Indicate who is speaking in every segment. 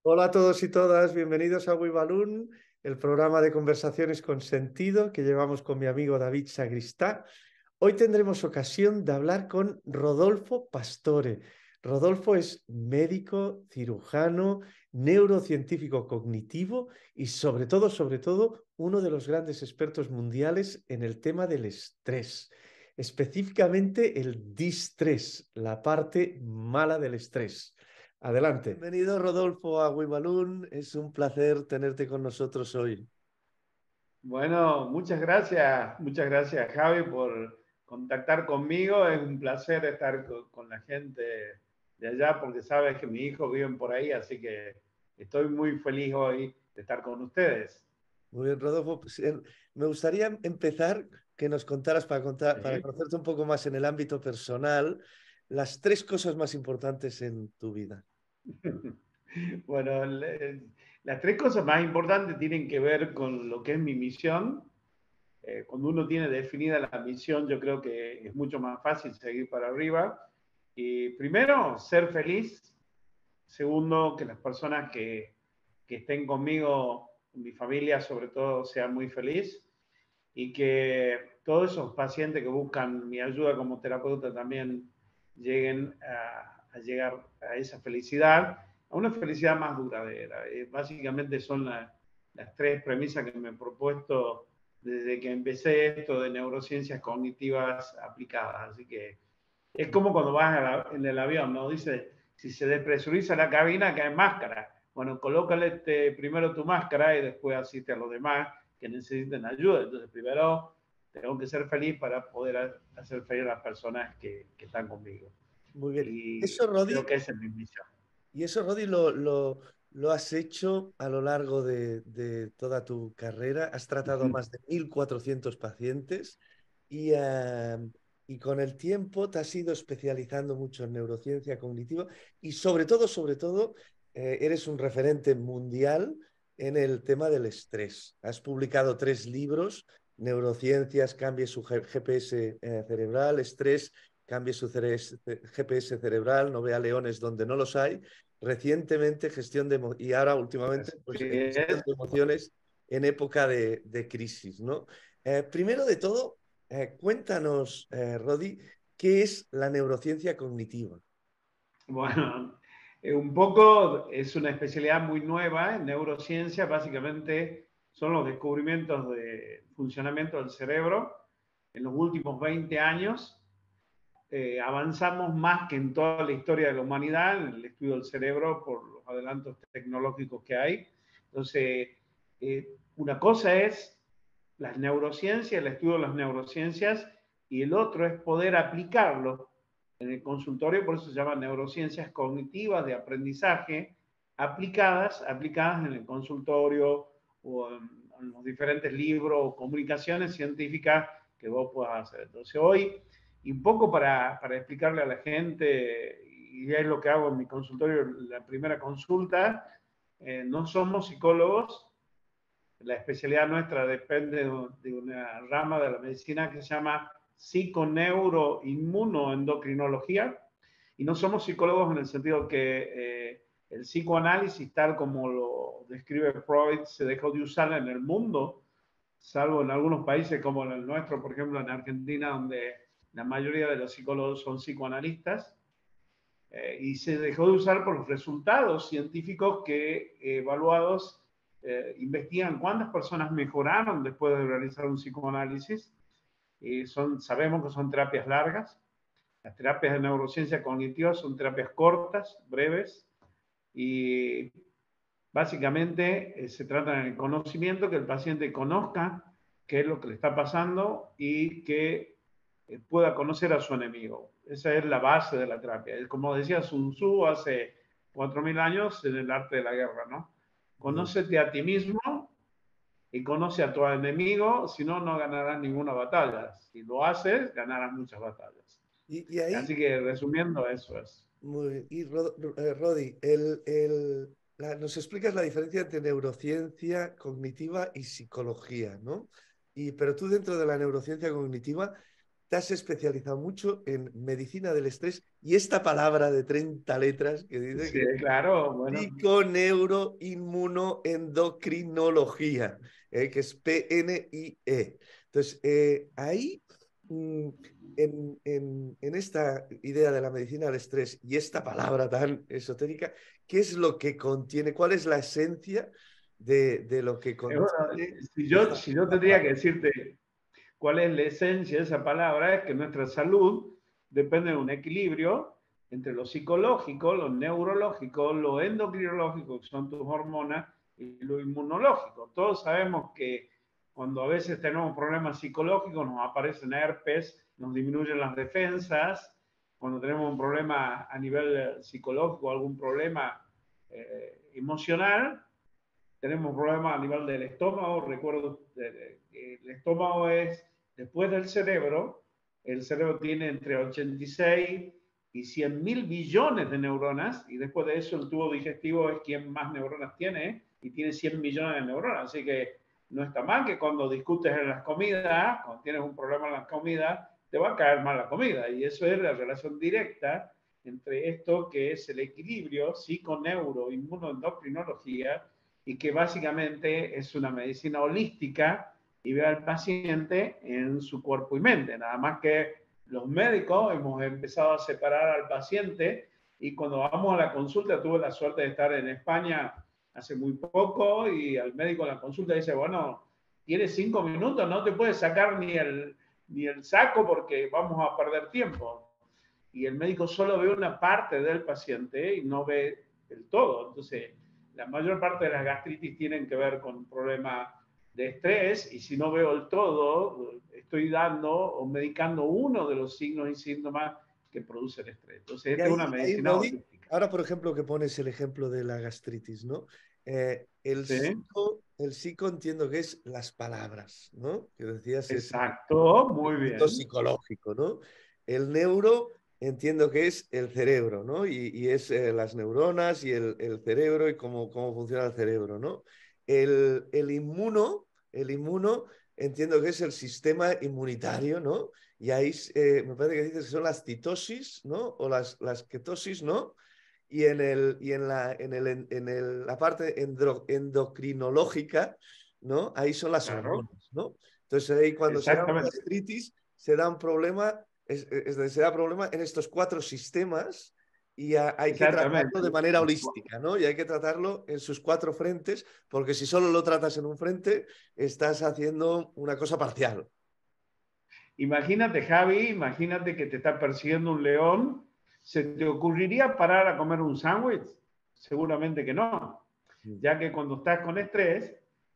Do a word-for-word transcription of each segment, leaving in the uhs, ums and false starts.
Speaker 1: Hola a todos y todas, bienvenidos a WeBalloon, el programa de conversaciones con sentido que llevamos con mi amigo David Sagristá. Hoy tendremos ocasión de hablar con Rodolfo Pastore. Rodolfo es médico, cirujano, neurocientífico cognitivo y sobre todo, sobre todo, uno de los grandes expertos mundiales en el tema del estrés, específicamente el distrés, la parte mala del estrés. Adelante. Bienvenido, Rodolfo, a WeBalloon. Es un placer tenerte con nosotros hoy.
Speaker 2: Bueno, muchas gracias, muchas gracias Javi por contactar conmigo. Es un placer estar con, con la gente de allá porque sabes que mis hijos viven por ahí, así que estoy muy feliz hoy de estar con ustedes.
Speaker 1: Muy bien, Rodolfo. Pues, eh, me gustaría empezar que nos contaras, para contar, para
Speaker 2: Sí.
Speaker 1: conocerte un poco más en el ámbito personal, las tres cosas más importantes en tu vida.
Speaker 2: Bueno, le- las tres cosas más importantes tienen que ver con lo que es mi misión. Eh, cuando uno tiene definida la misión, yo creo que es mucho más fácil seguir para arriba. Y primero, ser feliz. Segundo, que las personas que, que estén conmigo, mi familia sobre todo, sean muy felices y que todos esos pacientes que buscan mi ayuda como terapeuta también lleguen a, a llegar a esa felicidad, a una felicidad más duradera. Eh, básicamente son la, las tres premisas que me he propuesto desde que empecé esto de neurociencias cognitivas aplicadas. Así que es como cuando vas la, en el avión, ¿no? Dice, si se despresuriza la cabina, cae máscara. Bueno, colócale este, primero tu máscara y después asiste a los demás que necesiten ayuda. Entonces, primero tengo que ser feliz para poder hacer feliz a las personas que, que están conmigo.
Speaker 1: Muy bien.
Speaker 2: Y
Speaker 1: Eso,
Speaker 2: creo
Speaker 1: Rodi,
Speaker 2: que esa es mi misión.
Speaker 1: y eso, Rodi, lo, lo, lo has hecho a lo largo de, de toda tu carrera. Has tratado a más de mil cuatrocientos pacientes y, eh, y con el tiempo te has ido especializando mucho en neurociencia cognitiva y sobre todo, sobre todo, eh, eres un referente mundial en el tema del estrés. Has publicado tres libros: Neurociencias, cambie su G- GPS eh, cerebral; Estrés, cambie su cere- G P S cerebral; no vea leones donde no los hay; recientemente, gestión de emo- y ahora últimamente,
Speaker 2: Así
Speaker 1: pues eh, gestión
Speaker 2: es.
Speaker 1: de emociones en época de, de crisis, ¿no? Eh, primero de todo, eh, cuéntanos, eh, Rodi, ¿qué es la neurociencia cognitiva?
Speaker 2: Bueno, eh, un poco es una especialidad muy nueva en neurociencia. Básicamente son los descubrimientos de funcionamiento del cerebro en los últimos veinte años. Eh, avanzamos más que en toda la historia de la humanidad en el estudio del cerebro por los adelantos tecnológicos que hay. Entonces, eh, una cosa es las neurociencias, el estudio de las neurociencias, y el otro es poder aplicarlo en el consultorio, por eso se llama neurociencias cognitivas de aprendizaje aplicadas, aplicadas en el consultorio o en, en los diferentes libros o comunicaciones científicas que vos puedas hacer. Entonces, hoy, y un poco para, para explicarle a la gente, y es lo que hago en mi consultorio, la primera consulta, eh, no somos psicólogos. La especialidad nuestra depende de una rama de la medicina que se llama psiconeuroinmunoendocrinología, y no somos psicólogos en el sentido que eh, el psicoanálisis, tal como lo describe Freud, se dejó de usar en el mundo, salvo en algunos países como en el nuestro, por ejemplo en Argentina, donde la mayoría de los psicólogos son psicoanalistas, eh, y se dejó de usar por los resultados científicos que eh, evaluados eh, investigan cuántas personas mejoraron después de realizar un psicoanálisis. Y son, sabemos que son terapias largas. Las terapias de neurociencia cognitiva son terapias cortas, breves, y básicamente eh, se trata del conocimiento, que el paciente conozca qué es lo que le está pasando y que eh, pueda conocer a su enemigo. Esa es la base de la terapia. Como decía Sun Tzu hace cuatro mil años en el arte de la guerra, ¿no?
Speaker 1: Muy,
Speaker 2: Conócete a ti mismo y conoce a tu enemigo, si no, no ganarás ninguna batalla. Si lo haces, ganarás muchas batallas.
Speaker 1: y, y ahí,
Speaker 2: Así que resumiendo, eso es.
Speaker 1: muy, y Ro- eh, Rodi, el, el- la- nos explicas la diferencia entre neurociencia cognitiva y psicología, ¿no? Y, pero tú dentro de la neurociencia cognitiva, te has especializado mucho en medicina del estrés y esta palabra de treinta letras que dice
Speaker 2: Sí,
Speaker 1: que
Speaker 2: claro, bueno.
Speaker 1: psiconeuroinmunoendocrinología, eh, que es P N I E. Entonces, eh, ahí, mm, en, en, en esta idea de la medicina del estrés y esta palabra tan esotérica, ¿qué es lo que contiene? ¿Cuál es la esencia de, de lo que
Speaker 2: Eh, bueno,
Speaker 1: contiene
Speaker 2: si yo,
Speaker 1: esta,
Speaker 2: si yo
Speaker 1: esta
Speaker 2: tendría que
Speaker 1: palabra?
Speaker 2: decirte cuál es la esencia de esa palabra, es que nuestra salud depende de un equilibrio entre lo psicológico, lo neurológico, lo endocrinológico, que son tus hormonas, y lo inmunológico. Todos sabemos que cuando a veces tenemos problemas psicológicos, nos aparecen herpes, nos disminuyen las defensas. Cuando tenemos un problema a nivel psicológico, algún problema eh, emocional, tenemos problemas a nivel del estómago. Recuerdo, el estómago es, después del cerebro, el cerebro tiene entre ochenta y seis y cien mil billones de neuronas, y después de eso el tubo digestivo es quien más neuronas tiene, y tiene cien millones de neuronas. Así que no está mal que cuando discutes en las comidas, cuando tienes un problema en las comidas, te va a caer mal la comida. Y eso es la relación directa entre esto que es el equilibrio psico-neuro-inmunoendocrinología, y que básicamente es una medicina holística y ve al paciente en su cuerpo y mente. Nada más que los médicos hemos empezado a separar al paciente, y cuando vamos a la consulta, tuve la suerte de estar en España hace muy poco, y al médico en la consulta dice, bueno, tienes cinco minutos, no te puedes sacar ni el, ni el saco porque vamos a perder tiempo. Y el médico solo ve una parte del paciente y no ve el todo. Entonces, la mayor parte de las gastritis tienen que ver con problemas de estrés, y si no veo el todo, estoy dando o medicando uno de los signos y síntomas que produce el estrés. Entonces,
Speaker 1: Y
Speaker 2: esta es una
Speaker 1: ahí, ahí,
Speaker 2: medicina
Speaker 1: Rodi,
Speaker 2: holística.
Speaker 1: ahora por ejemplo que pones el ejemplo de la gastritis, ¿no? Eh, el
Speaker 2: ¿Sí?
Speaker 1: psico, el psico entiendo que es las palabras, ¿no? Que decías es
Speaker 2: Exacto,
Speaker 1: el
Speaker 2: muy
Speaker 1: mundo
Speaker 2: bien.
Speaker 1: psicológico, ¿no? El neuro entiendo que es el cerebro, ¿no? Y, y es eh, las neuronas y el, el cerebro y cómo, cómo funciona el cerebro, ¿no? El, el inmuno, el inmuno entiendo que es el sistema inmunitario, ¿no? Y ahí eh, me parece que dices que son las citosis, ¿no? O las, las ketosis, ¿no? Y en, el, y en, la, en, el, en el, la parte endro, endocrinológica, ¿no? Ahí son las
Speaker 2: Claro,
Speaker 1: hormonas, ¿no? Entonces ahí cuando se da una
Speaker 2: exactamente.
Speaker 1: gastritis, se da un problema, es, es, se da problema en estos cuatro sistemas, y a, hay que tratarlo
Speaker 2: Exactamente.
Speaker 1: de manera holística, ¿no? Y hay que tratarlo en sus cuatro frentes, porque si solo lo tratas en un frente, estás haciendo una cosa parcial.
Speaker 2: Imagínate, Javi, imagínate que te está persiguiendo un león. ¿Se te ocurriría parar a comer un sándwich? Seguramente que no,
Speaker 1: Mm.
Speaker 2: ya que cuando estás con estrés,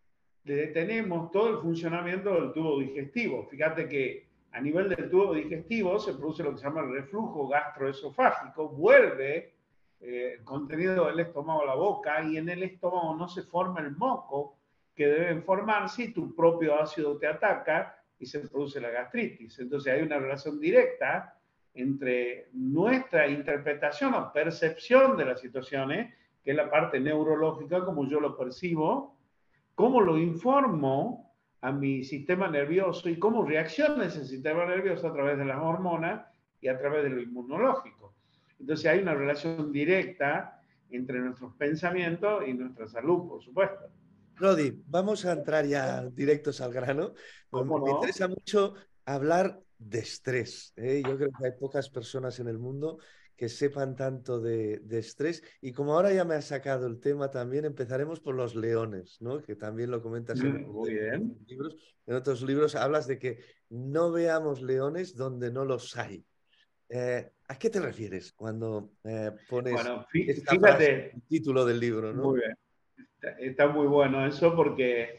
Speaker 2: detenemos todo el funcionamiento del tubo digestivo. Fíjate que a nivel del tubo digestivo se produce lo que se llama el reflujo gastroesofágico, vuelve eh, el contenido del estómago a la boca, y en el estómago no se forma el moco que debe formarse, y tu propio ácido te ataca y se produce la gastritis. Entonces hay una relación directa entre nuestra interpretación o percepción de las situaciones, que es la parte neurológica, como yo lo percibo, cómo lo informo a mi sistema nervioso y cómo reacciona ese sistema nervioso a través de las hormonas y a través de lo inmunológico. Entonces hay una relación directa entre nuestros pensamientos y nuestra salud, por supuesto.
Speaker 1: Rodi, vamos a entrar ya directos al grano. Pues
Speaker 2: ¿Cómo
Speaker 1: me
Speaker 2: no?
Speaker 1: interesa mucho hablar de estrés, ¿eh? Yo creo que hay pocas personas en el mundo que sepan tanto de, de estrés. Y como ahora ya me has sacado el tema, también empezaremos por los leones, ¿no? Que también lo comentas en,
Speaker 2: Muy bien.
Speaker 1: en libros. En otros libros hablas de que no veamos leones donde no los hay. Eh, ¿a qué te refieres cuando eh, pones
Speaker 2: Bueno,
Speaker 1: esta frase
Speaker 2: fíjate,
Speaker 1: en el título del libro, ¿no?
Speaker 2: muy bien. Está, está muy bueno eso, porque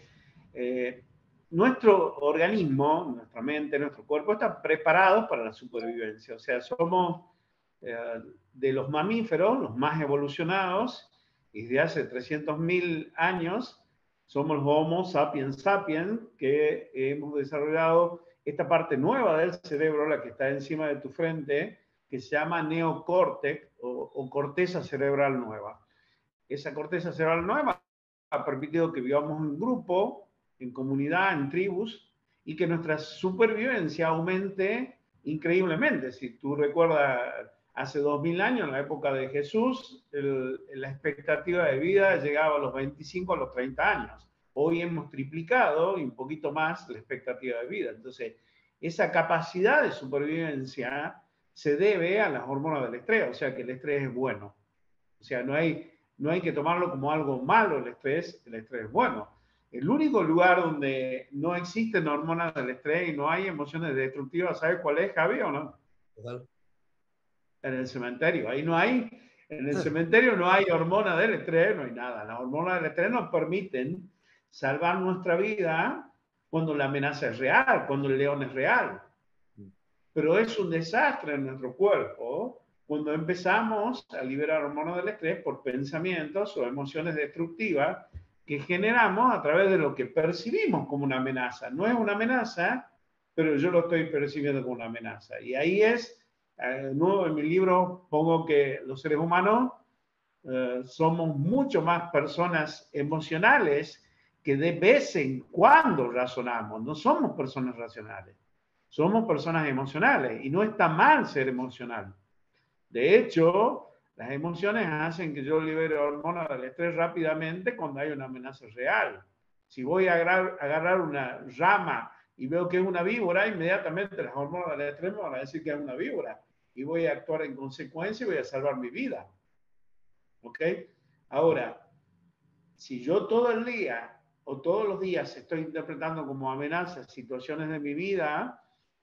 Speaker 2: eh, nuestro organismo, nuestra mente, nuestro cuerpo están preparados para la supervivencia. O sea, somos eh, de los mamíferos los más evolucionados, y desde hace trescientos mil años somos los Homo sapiens sapiens, que hemos desarrollado esta parte nueva del cerebro, la que está encima de tu frente, que se llama neocórtex o, o corteza cerebral nueva. Esa corteza cerebral nueva ha permitido que vivamos en grupo, en comunidad, en tribus, y que nuestra supervivencia aumente increíblemente. Si tú recuerdas, hace dos mil años, en la época de Jesús, el, la expectativa de vida llegaba a los veinticinco, a los treinta años. Hoy hemos triplicado y un poquito más la expectativa de vida. Entonces, esa capacidad de supervivencia se debe a las hormonas del estrés, o sea que el estrés es bueno. O sea, no hay, no hay que tomarlo como algo malo el estrés, el estrés es bueno. El único lugar donde no existen hormonas del estrés y no hay emociones destructivas, ¿sabes cuál es, Javi, o no?
Speaker 1: Total.
Speaker 2: En el cementerio. Ahí no hay, en el cementerio no hay hormonas del estrés, no hay nada. Las hormonas del estrés nos permiten salvar nuestra vida cuando la amenaza es real, cuando el león es real. Pero es un desastre en nuestro cuerpo cuando empezamos a liberar hormonas del estrés por pensamientos o emociones destructivas que generamos a través de lo que percibimos como una amenaza. No es una amenaza, pero yo lo estoy percibiendo como una amenaza. Y ahí es, eh, no, en mi libro pongo que los seres humanos eh, somos mucho más personas emocionales que de vez en cuando razonamos. No somos personas racionales, somos personas emocionales y no está mal ser emocional. De hecho, las emociones hacen que yo libere hormonas del estrés rápidamente cuando hay una amenaza real. Si voy a agarrar, agarrar una rama y veo que es una víbora, inmediatamente las hormonas del estrés me van a decir que es una víbora y voy a actuar en consecuencia y voy a salvar mi vida. ¿Ok? Ahora, si yo todo el día o todos los días estoy interpretando como amenazas situaciones de mi vida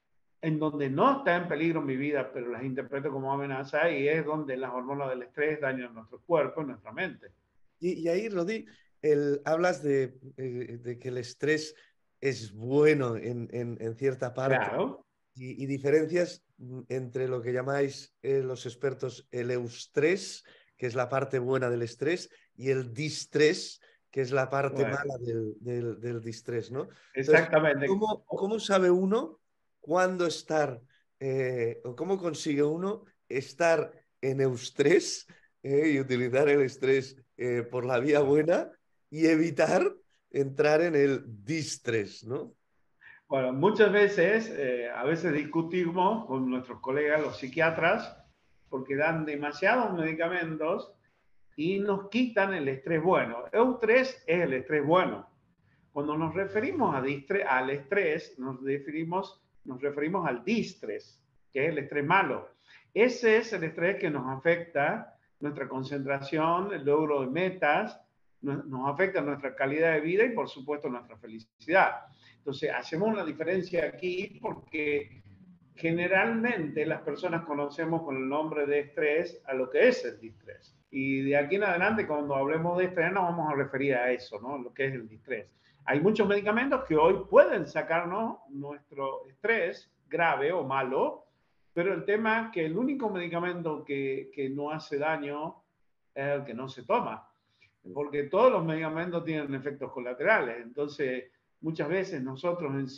Speaker 2: en donde no está en peligro mi vida, pero las interpreto como amenaza, y es donde las hormonas del estrés dañan nuestro cuerpo y nuestra mente.
Speaker 1: Y, y ahí, Rodi, el, hablas de, eh, de que el estrés es bueno en, en, en cierta parte
Speaker 2: Claro.
Speaker 1: y, y diferencias entre lo que llamáis eh, los expertos el eustrés, que es la parte buena del estrés, y el distrés, que es la parte
Speaker 2: Bueno,
Speaker 1: mala del, del, del distrés, ¿no? Entonces,
Speaker 2: exactamente.
Speaker 1: ¿cómo, cómo sabe uno cuándo estar eh, o cómo consigue uno estar en eustrés eh, y utilizar el estrés eh, por la vía buena y evitar entrar en el distrés, ¿no?
Speaker 2: Bueno, muchas veces, eh, a veces discutimos con nuestros colegas, los psiquiatras, porque dan demasiados medicamentos y nos quitan el estrés bueno. Eustrés es el estrés bueno. Cuando nos referimos a distre al estrés, nos referimos, nos referimos al distrés, que es el estrés malo. Ese es el estrés que nos afecta nuestra concentración, el logro de metas, nos, nos afecta nuestra calidad de vida y, por supuesto, nuestra felicidad. Entonces, hacemos una diferencia aquí porque generalmente las personas conocemos con el nombre de estrés a lo que es el distrés. Y de aquí en adelante, cuando hablemos de estrés, nos vamos a referir a eso, ¿no? Lo que es el distrés. Hay muchos medicamentos que hoy pueden sacarnos nuestro estrés grave o malo, pero el tema es que el único medicamento que, que no hace daño es el que no se toma, porque todos los medicamentos tienen efectos colaterales. Entonces, muchas veces nosotros en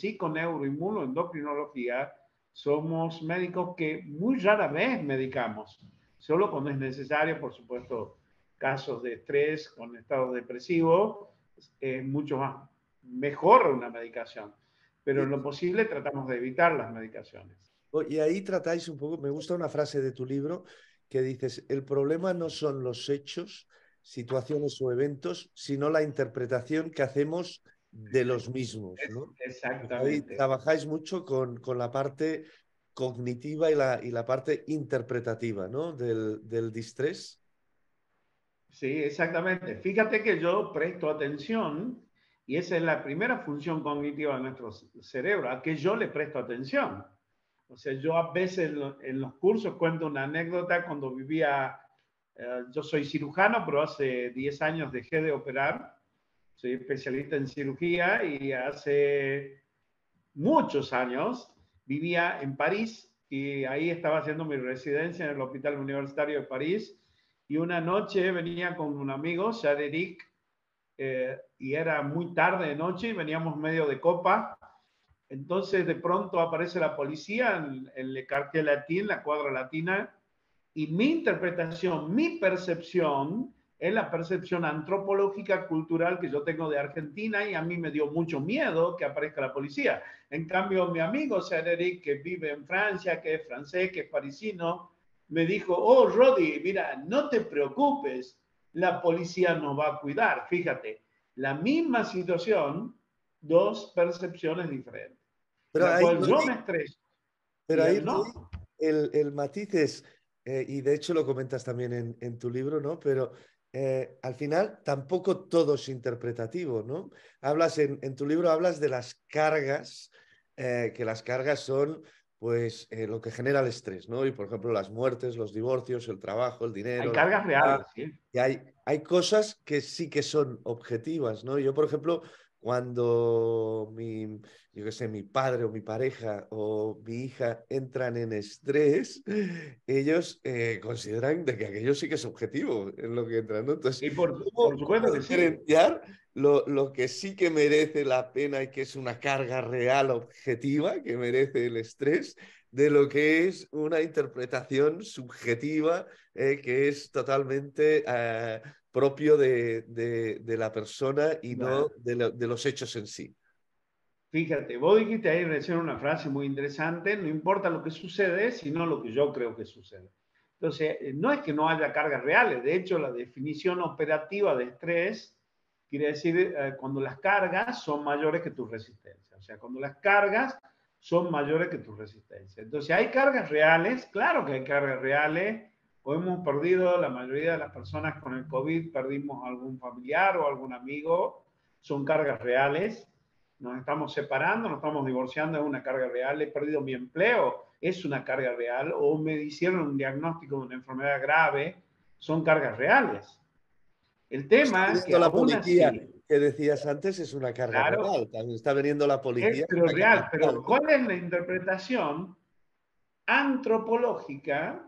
Speaker 2: psiconeuroinmunoendocrinología somos médicos que muy rara vez medicamos, solo cuando es necesario, por supuesto, casos de estrés con estado depresivo, es mucho más mejor una medicación, pero en lo posible tratamos de evitar las medicaciones.
Speaker 1: Y ahí tratáis un poco, me gusta una frase de tu libro que dices, el problema no son los hechos, situaciones o eventos, sino la interpretación que hacemos de los mismos, ¿no? Ahí
Speaker 2: Exactamente.
Speaker 1: trabajáis mucho con, con la parte cognitiva y la, y la parte interpretativa, ¿no? Del, del distrés.
Speaker 2: Sí, exactamente. Fíjate que yo presto atención y esa es la primera función cognitiva de nuestro cerebro, a que yo le presto atención. O sea, yo a veces en los cursos cuento una anécdota cuando vivía, eh, yo soy cirujano, pero hace diez años dejé de operar, soy especialista en cirugía y hace muchos años vivía en París y ahí estaba haciendo mi residencia en el Hospital Universitario de París y una noche venía con un amigo, Chad-Eric, eh, y era muy tarde de noche y veníamos medio de copa. Entonces de pronto aparece la policía en, en el Quartier Latin, la cuadra latina, y mi interpretación, mi percepción es la percepción antropológica, cultural que yo tengo de Argentina, y a mí me dio mucho miedo que aparezca la policía. En cambio, mi amigo Cedric, que vive en Francia, que es francés, que es parisino, me dijo, oh, Rodi, mira, no te preocupes, la policía nos va a cuidar. Fíjate, la misma situación, dos percepciones diferentes.
Speaker 1: Pero
Speaker 2: La
Speaker 1: ahí,
Speaker 2: cual yo
Speaker 1: Rodi,
Speaker 2: me estreso
Speaker 1: pero
Speaker 2: y
Speaker 1: ahí,
Speaker 2: él
Speaker 1: Rodi,
Speaker 2: no.
Speaker 1: el, el matiz es, eh, y de hecho lo comentas también en, en tu libro, ¿no? Pero eh, al final tampoco todo es interpretativo, ¿no? Hablas en, en tu libro, hablas de las cargas, eh, que las cargas son pues eh, lo que genera el estrés, ¿no? Y por ejemplo las muertes, los divorcios, el trabajo, el
Speaker 2: Hay
Speaker 1: dinero, la
Speaker 2: cargas
Speaker 1: enfermedad.
Speaker 2: reales, ¿sí?
Speaker 1: Y hay, hay cosas que sí que son objetivas, ¿no? Yo, por ejemplo, cuando mi, yo qué sé, mi padre o mi pareja o mi hija entran en estrés, ellos eh, consideran de que aquello sí que es objetivo en lo que entran, ¿no? Entonces,
Speaker 2: Y por,
Speaker 1: ¿cómo,
Speaker 2: por
Speaker 1: cómo
Speaker 2: supuesto que sí.
Speaker 1: diferenciar lo, lo que sí que merece la pena y que es una carga real, objetiva, que merece el estrés, de lo que es una interpretación subjetiva eh, que es totalmente eh, propio de, de, de, la persona y no
Speaker 2: Bueno,
Speaker 1: de, lo, de los hechos en sí?
Speaker 2: fíjate, vos dijiste ahí recién una frase muy interesante, no importa lo que sucede, sino lo que yo creo que sucede. Entonces, eh, no es que no haya cargas reales, de hecho, la definición operativa de estrés quiere decir eh, cuando las cargas son mayores que tu resistencia, o sea, cuando las cargas son mayores que tu resistencia. Entonces, hay cargas reales, claro que hay cargas reales, o hemos perdido, la mayoría de las personas con el COVID perdimos algún familiar o algún amigo, son cargas reales. Nos estamos separando, nos estamos divorciando, es una carga real, he perdido mi empleo, es una carga real, o me hicieron un diagnóstico de una enfermedad grave, son cargas reales. El
Speaker 1: Está
Speaker 2: tema es que
Speaker 1: viniendo la
Speaker 2: aún
Speaker 1: policía
Speaker 2: así,
Speaker 1: que decías antes, es una carga
Speaker 2: claro,
Speaker 1: real. También está viniendo la
Speaker 2: es
Speaker 1: policía, es
Speaker 2: pero
Speaker 1: una carga
Speaker 2: real,
Speaker 1: real,
Speaker 2: pero
Speaker 1: ¿no?
Speaker 2: ¿cuál es la interpretación antropológica,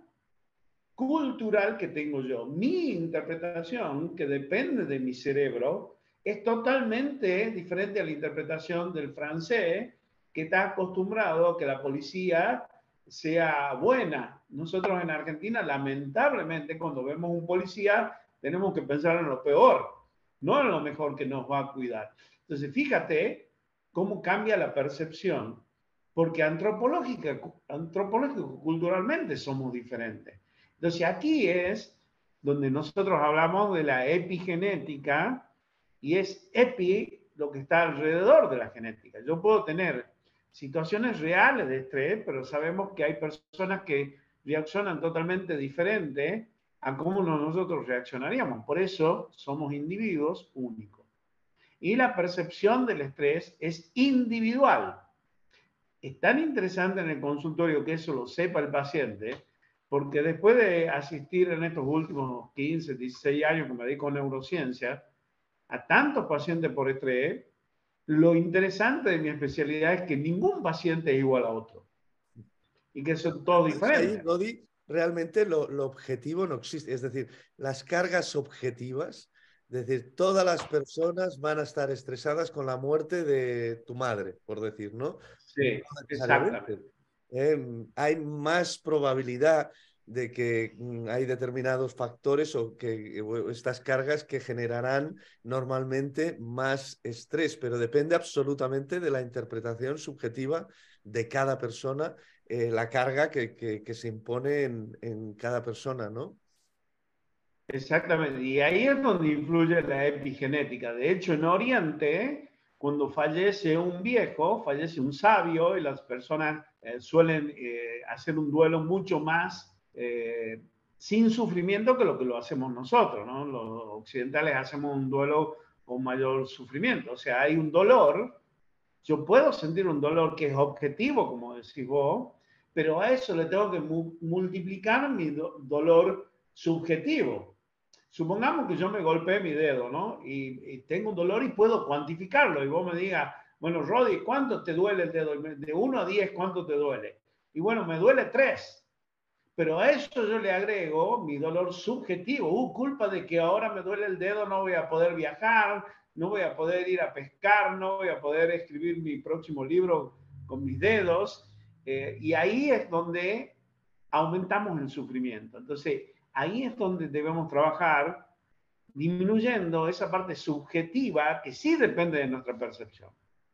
Speaker 2: cultural que tengo yo? Mi interpretación, que depende de mi cerebro, es totalmente diferente a la interpretación del francés, que está acostumbrado a que la policía sea buena. Nosotros en Argentina, lamentablemente, cuando vemos un policía, tenemos que pensar en lo peor, no en lo mejor que nos va a cuidar. Entonces, fíjate cómo cambia la percepción, porque antropológica, antropológico, culturalmente somos diferentes. Entonces aquí es donde nosotros hablamos de la epigenética, y es epi lo que está alrededor de la genética. Yo puedo tener situaciones reales de estrés, pero sabemos que hay personas que reaccionan totalmente diferente a cómo nosotros reaccionaríamos. Por eso somos individuos únicos. Y la percepción del estrés es individual. Es tan interesante en el consultorio que eso lo sepa el paciente, porque después de asistir en estos últimos quince, dieciséis años que me dedico a neurociencia, a tantos pacientes por estrés, lo interesante de mi especialidad es que ningún paciente es igual a otro y que son todos
Speaker 1: Entonces ahí,
Speaker 2: diferentes.
Speaker 1: Rodi, realmente lo, lo objetivo no existe. Es decir, las cargas objetivas, es decir, todas las personas van a estar estresadas con la muerte de tu madre, por decir, ¿no? No
Speaker 2: Sí,
Speaker 1: necesariamente.
Speaker 2: exactamente.
Speaker 1: Eh, hay más probabilidad de que mm, hay determinados factores o que o estas cargas que generarán normalmente más estrés, pero depende absolutamente de la interpretación subjetiva de cada persona, eh, la carga que, que, que, se impone en, en cada persona, ¿no?
Speaker 2: Exactamente, y ahí es donde influye la epigenética. De hecho, en Oriente, cuando fallece un viejo, fallece un sabio, y las personas eh, suelen eh, hacer un duelo mucho más eh, sin sufrimiento que lo que lo hacemos nosotros, ¿no? Los occidentales hacemos un duelo con mayor sufrimiento, o sea, hay un dolor. Yo puedo sentir un dolor que es objetivo, como decís vos, pero a eso le tengo que mu multiplicar mi do dolor subjetivo. Supongamos que yo me golpeé mi dedo, ¿no? Y, y, tengo un dolor y puedo cuantificarlo. Y vos me digas, bueno, Rodi, ¿cuánto te duele el dedo? De uno a diez, ¿cuánto te duele? Y bueno, me duele tres. Pero a eso yo le agrego mi dolor subjetivo. Uh, culpa de que ahora me duele el dedo, no voy a poder viajar, no voy a poder ir a pescar, no voy a poder escribir mi próximo libro con mis dedos. Eh, y ahí es donde aumentamos el sufrimiento. Entonces, ahí es donde debemos trabajar disminuyendo esa parte subjetiva que sí depende de nuestra percepción.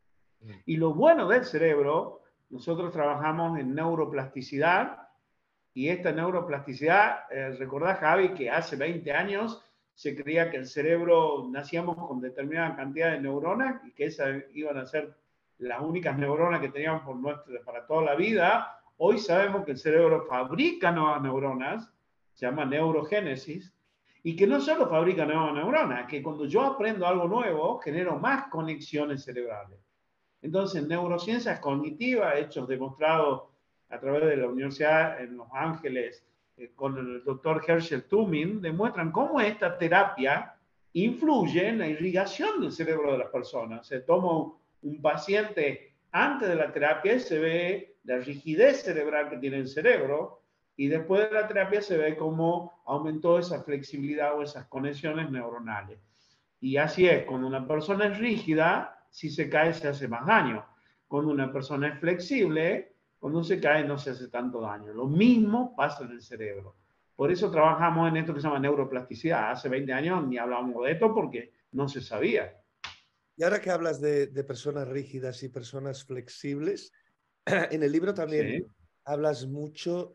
Speaker 2: Y lo bueno del cerebro, nosotros trabajamos en neuroplasticidad, y esta neuroplasticidad, eh, recordá, Javi, que hace veinte años se creía que el cerebro, nacíamos con determinada cantidad de neuronas y que esas iban a ser las únicas neuronas que teníamos por nuestra, para toda la vida. Hoy sabemos que el cerebro fabrica nuevas neuronas, se llama neurogénesis, y que no solo fabrica nuevas neuronas, que cuando yo aprendo algo nuevo, genero más conexiones cerebrales. Entonces, neurociencias cognitivas, hechos demostrados a través de la Universidad en Los Ángeles, eh, con el doctor Herschel Tumin, demuestran cómo esta terapia influye en la irrigación del cerebro de las personas. Se toma un paciente antes de la terapia y se ve la rigidez cerebral que tiene el cerebro, y después de la terapia se ve cómo aumentó esa flexibilidad o esas conexiones neuronales. Y así es, cuando una persona es rígida, si se cae se hace más daño. Cuando una persona es flexible, cuando se cae no se hace tanto daño. Lo mismo pasa en el cerebro. Por eso trabajamos en esto que se llama neuroplasticidad. Hace veinte años ni hablábamos de esto porque no se sabía.
Speaker 1: Y ahora que hablas de, de personas rígidas y personas flexibles, en el libro también
Speaker 2: Sí.
Speaker 1: hablas mucho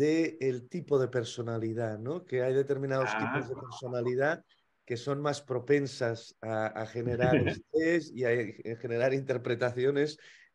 Speaker 1: del tipo de personalidad, ¿no? Que hay determinados
Speaker 2: Ah.
Speaker 1: tipos de personalidad que son más propensas a, a generar estrés y a, a generar interpretaciones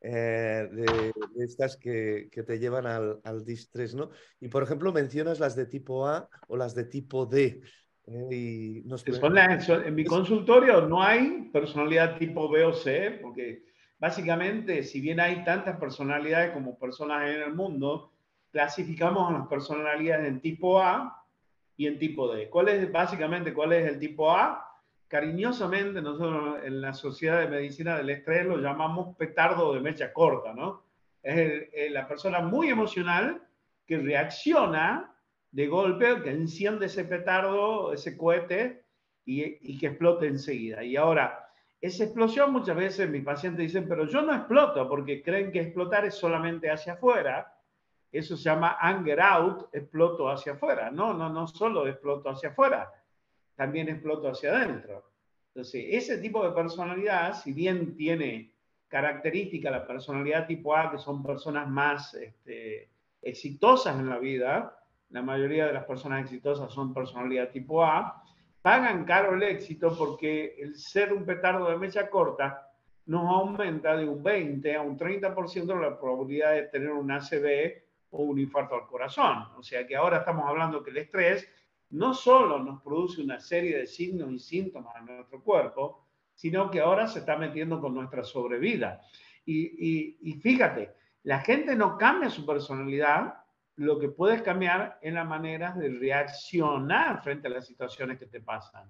Speaker 1: eh, de, de, estas que, que te llevan al, al distrés, ¿no? Y, por ejemplo, mencionas las de tipo A o las de tipo D. Eh, y nos...
Speaker 2: Son las, en mi consultorio no hay personalidad tipo B o C, porque básicamente, si bien hay tantas personalidades como personas en el mundo, clasificamos a las personalidades en tipo A y en tipo D. ¿Cuál es, básicamente, cuál es el tipo A? Cariñosamente, nosotros en la Sociedad de Medicina del Estrés lo llamamos petardo de mecha corta, ¿no? Es el, el, la persona muy emocional que reacciona de golpe, que enciende ese petardo, ese cohete, y, y que explote enseguida. Y ahora, esa explosión muchas veces mis pacientes dicen, pero yo no exploto, porque creen que explotar es solamente hacia afuera. Eso se llama anger out, exploto hacia afuera. No, no, no solo exploto hacia afuera, también exploto hacia adentro. Entonces, ese tipo de personalidad, si bien tiene característica la personalidad tipo A, que son personas más este, exitosas en la vida, la mayoría de las personas exitosas son personalidad tipo A, pagan caro el éxito porque el ser un petardo de mecha corta nos aumenta de un veinte a un treinta por ciento la probabilidad de tener un A C V o un infarto al corazón. O sea que ahora estamos hablando que el estrés no solo nos produce una serie de signos y síntomas en nuestro cuerpo, sino que ahora se está metiendo con nuestra sobrevida. Y, y, y fíjate, la gente no cambia su personalidad, lo que puedes cambiar es la manera de reaccionar frente a las situaciones que te pasan.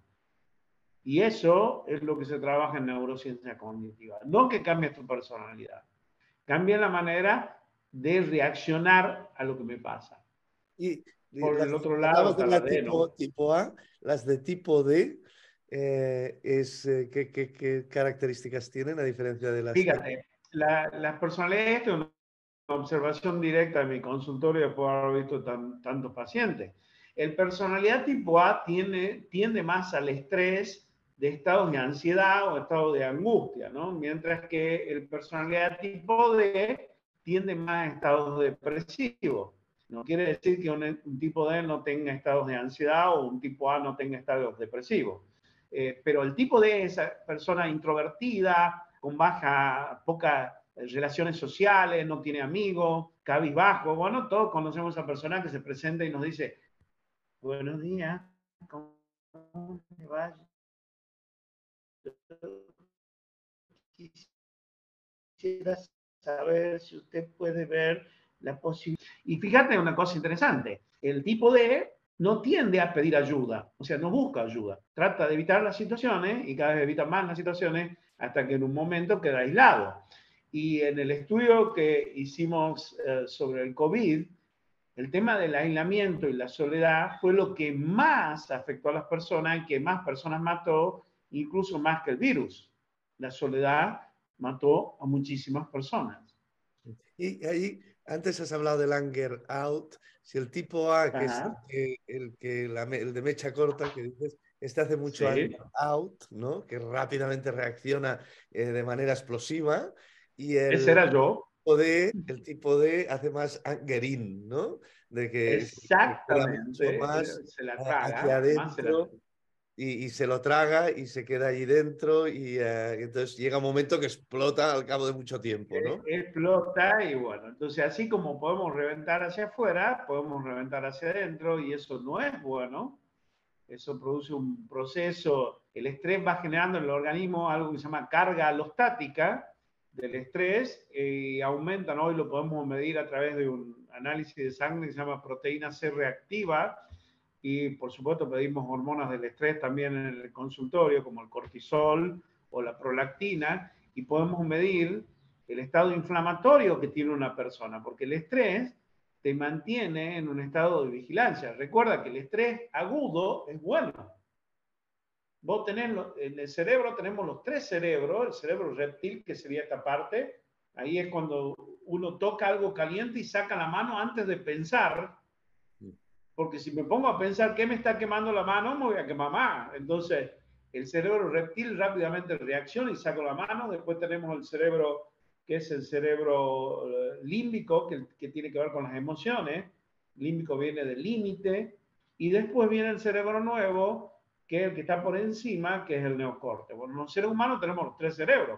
Speaker 2: Y eso es lo que se trabaja en neurociencia cognitiva. No que cambies tu personalidad, cambia la manera de reaccionar a lo que me pasa.
Speaker 1: Y
Speaker 2: Por
Speaker 1: las,
Speaker 2: el otro lado
Speaker 1: hablamos de
Speaker 2: está la
Speaker 1: la
Speaker 2: D,
Speaker 1: tipo,
Speaker 2: ¿no?
Speaker 1: tipo A, las de tipo D, eh, es, eh, ¿qué, qué, qué características tienen a diferencia de las que...
Speaker 2: Fíjate, la, las personalidades, esto es una observación directa de mi consultorio después de haber visto tan, tantos pacientes. El personalidad tipo A tiene, tiende más al estrés de estados de ansiedad o estados de angustia, ¿no? Mientras que el personalidad tipo D tiende más a estados depresivos. No quiere decir que un, un tipo D no tenga estados de ansiedad o un tipo A no tenga estados depresivos. Eh, pero el tipo D es esa persona introvertida, con baja, pocas relaciones sociales, no tiene amigos, cabizbajo. Bueno, todos conocemos a esa persona que se presenta y nos dice, buenos días, ¿cómo te va? Quisiera saber si usted puede ver la posibilidad. Y fíjate una cosa interesante, el tipo D no tiende a pedir ayuda, o sea, no busca ayuda, trata de evitar las situaciones y cada vez evita más las situaciones hasta que en un momento queda aislado. Y en el estudio que hicimos eh, sobre el COVID, el tema del aislamiento y la soledad fue lo que más afectó a las personas y que más personas mató, incluso más que el virus. La soledad mató a muchísimas personas.
Speaker 1: Y ahí, antes has hablado del anger out, si el tipo A, que es el
Speaker 2: Ajá.
Speaker 1: que, el, que la, el de mecha corta, que dices, este hace mucho
Speaker 2: Sí,
Speaker 1: anger out, ¿no? Que rápidamente reacciona eh, de manera explosiva, y
Speaker 2: ese
Speaker 1: el
Speaker 2: era yo.
Speaker 1: tipo D, el tipo D hace más anger in, ¿no? De que se queda mucho
Speaker 2: Exactamente,
Speaker 1: más
Speaker 2: eh, se la
Speaker 1: eh, hacia
Speaker 2: traga, más se la
Speaker 1: adentro y, y se lo traga y se queda allí dentro y eh, entonces llega un momento que explota al cabo de mucho tiempo,
Speaker 2: eh,
Speaker 1: ¿no?
Speaker 2: explota y bueno, entonces así como podemos reventar hacia afuera, podemos reventar hacia adentro y eso no es bueno. Eso produce un proceso, el estrés va generando en el organismo algo que se llama carga alostática del estrés y aumentan, hoy lo podemos medir a través de un análisis de sangre que se llama proteína C reactiva y por supuesto pedimos hormonas del estrés también en el consultorio como el cortisol o la prolactina y podemos medir el estado inflamatorio que tiene una persona, porque el estrés te mantiene en un estado de vigilancia. Recuerda que el estrés agudo es bueno. Vos tenés, en el cerebro tenemos los tres cerebros, el cerebro reptil, que sería esta parte, ahí es cuando uno toca algo caliente y saca la mano antes de pensar, porque si me pongo a pensar qué me está quemando la mano, me voy a quemar más. Entonces, el cerebro reptil rápidamente reacciona y saca la mano. Después tenemos el cerebro, que es el cerebro uh, límbico, que, que tiene que ver con las emociones. Límbico viene del límite. Y después viene el cerebro nuevo, que es el que está por encima, que es el neocorte. Bueno, los seres humanos tenemos los tres cerebros,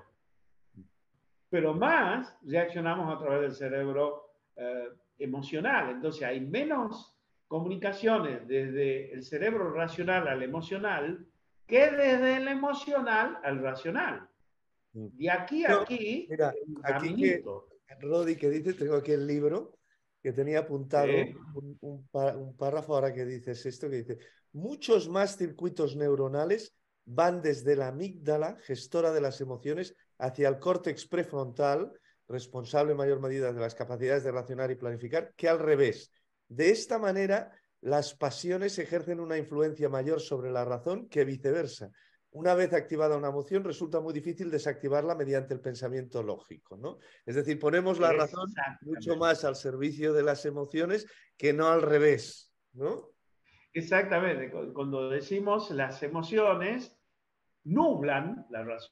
Speaker 2: pero más reaccionamos a través del cerebro eh, emocional. Entonces hay menos comunicaciones desde el cerebro racional al emocional que desde el emocional al racional. De aquí a
Speaker 1: No,
Speaker 2: aquí,
Speaker 1: mira,
Speaker 2: un
Speaker 1: aquí que
Speaker 2: caminito.
Speaker 1: Rodi que dice, tengo aquí el libro que tenía apuntado
Speaker 2: ¿Sí?
Speaker 1: un, un, un párrafo ahora que dices esto, que dice, muchos más circuitos neuronales van desde la amígdala, gestora de las emociones, hacia el córtex prefrontal, responsable en mayor medida de las capacidades de racionar y planificar, que al revés. De esta manera, las pasiones ejercen una influencia mayor sobre la razón que viceversa. Una vez activada una emoción, resulta muy difícil desactivarla mediante el pensamiento lógico, ¿no? Es decir, ponemos la razón mucho más
Speaker 2: Exactamente.
Speaker 1: al servicio de las emociones que no al revés, ¿no?
Speaker 2: Exactamente. Cuando decimos las emociones nublan la razón.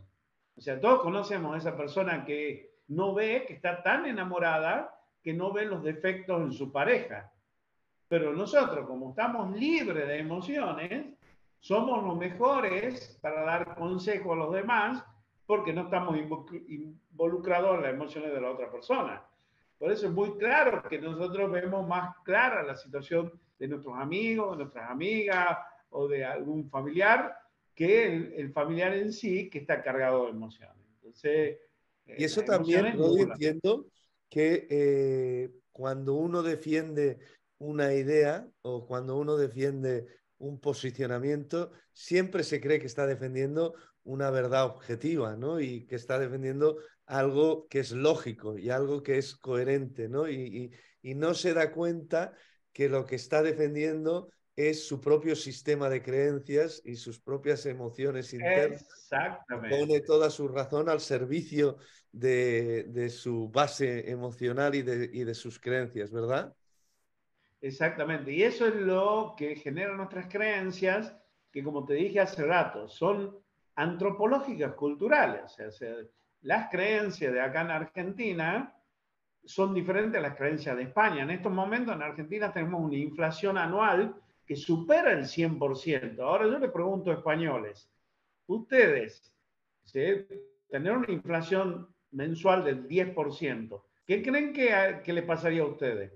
Speaker 2: O sea, todos conocemos a esa persona que no ve, que está tan enamorada, que no ve los defectos en su pareja. Pero nosotros, como estamos libres de emociones, somos los mejores para dar consejo a los demás porque no estamos involucrados en las emociones de la otra persona. Por eso es muy claro que nosotros vemos más clara la situación de nuestros amigos, de nuestras amigas o de algún familiar que el, el familiar en sí que está cargado de emociones. Entonces,
Speaker 1: Y
Speaker 2: eh,
Speaker 1: eso
Speaker 2: las
Speaker 1: también,
Speaker 2: emociones
Speaker 1: Rodi,
Speaker 2: nublan.
Speaker 1: entiendo que eh, cuando uno defiende una idea o cuando uno defiende un posicionamiento, siempre se cree que está defendiendo una verdad objetiva, ¿no? Y que está defendiendo algo que es lógico y algo que es coherente, ¿no? Y, y, y no se da cuenta que lo que está defendiendo es su propio sistema de creencias y sus propias emociones internas, y pone
Speaker 2: Exactamente.
Speaker 1: toda su razón al servicio de, de su base emocional y de, y de sus creencias, ¿verdad?
Speaker 2: Exactamente. Y eso es lo que genera nuestras creencias, que como te dije hace rato, son antropológicas, culturales. O sea, las creencias de acá en Argentina son diferentes a las creencias de España. En estos momentos en Argentina tenemos una inflación anual que supera el cien por ciento. Ahora yo le pregunto a españoles, ustedes, ¿sí? Tener una inflación mensual del diez por ciento, ¿qué creen que, que le pasaría a ustedes?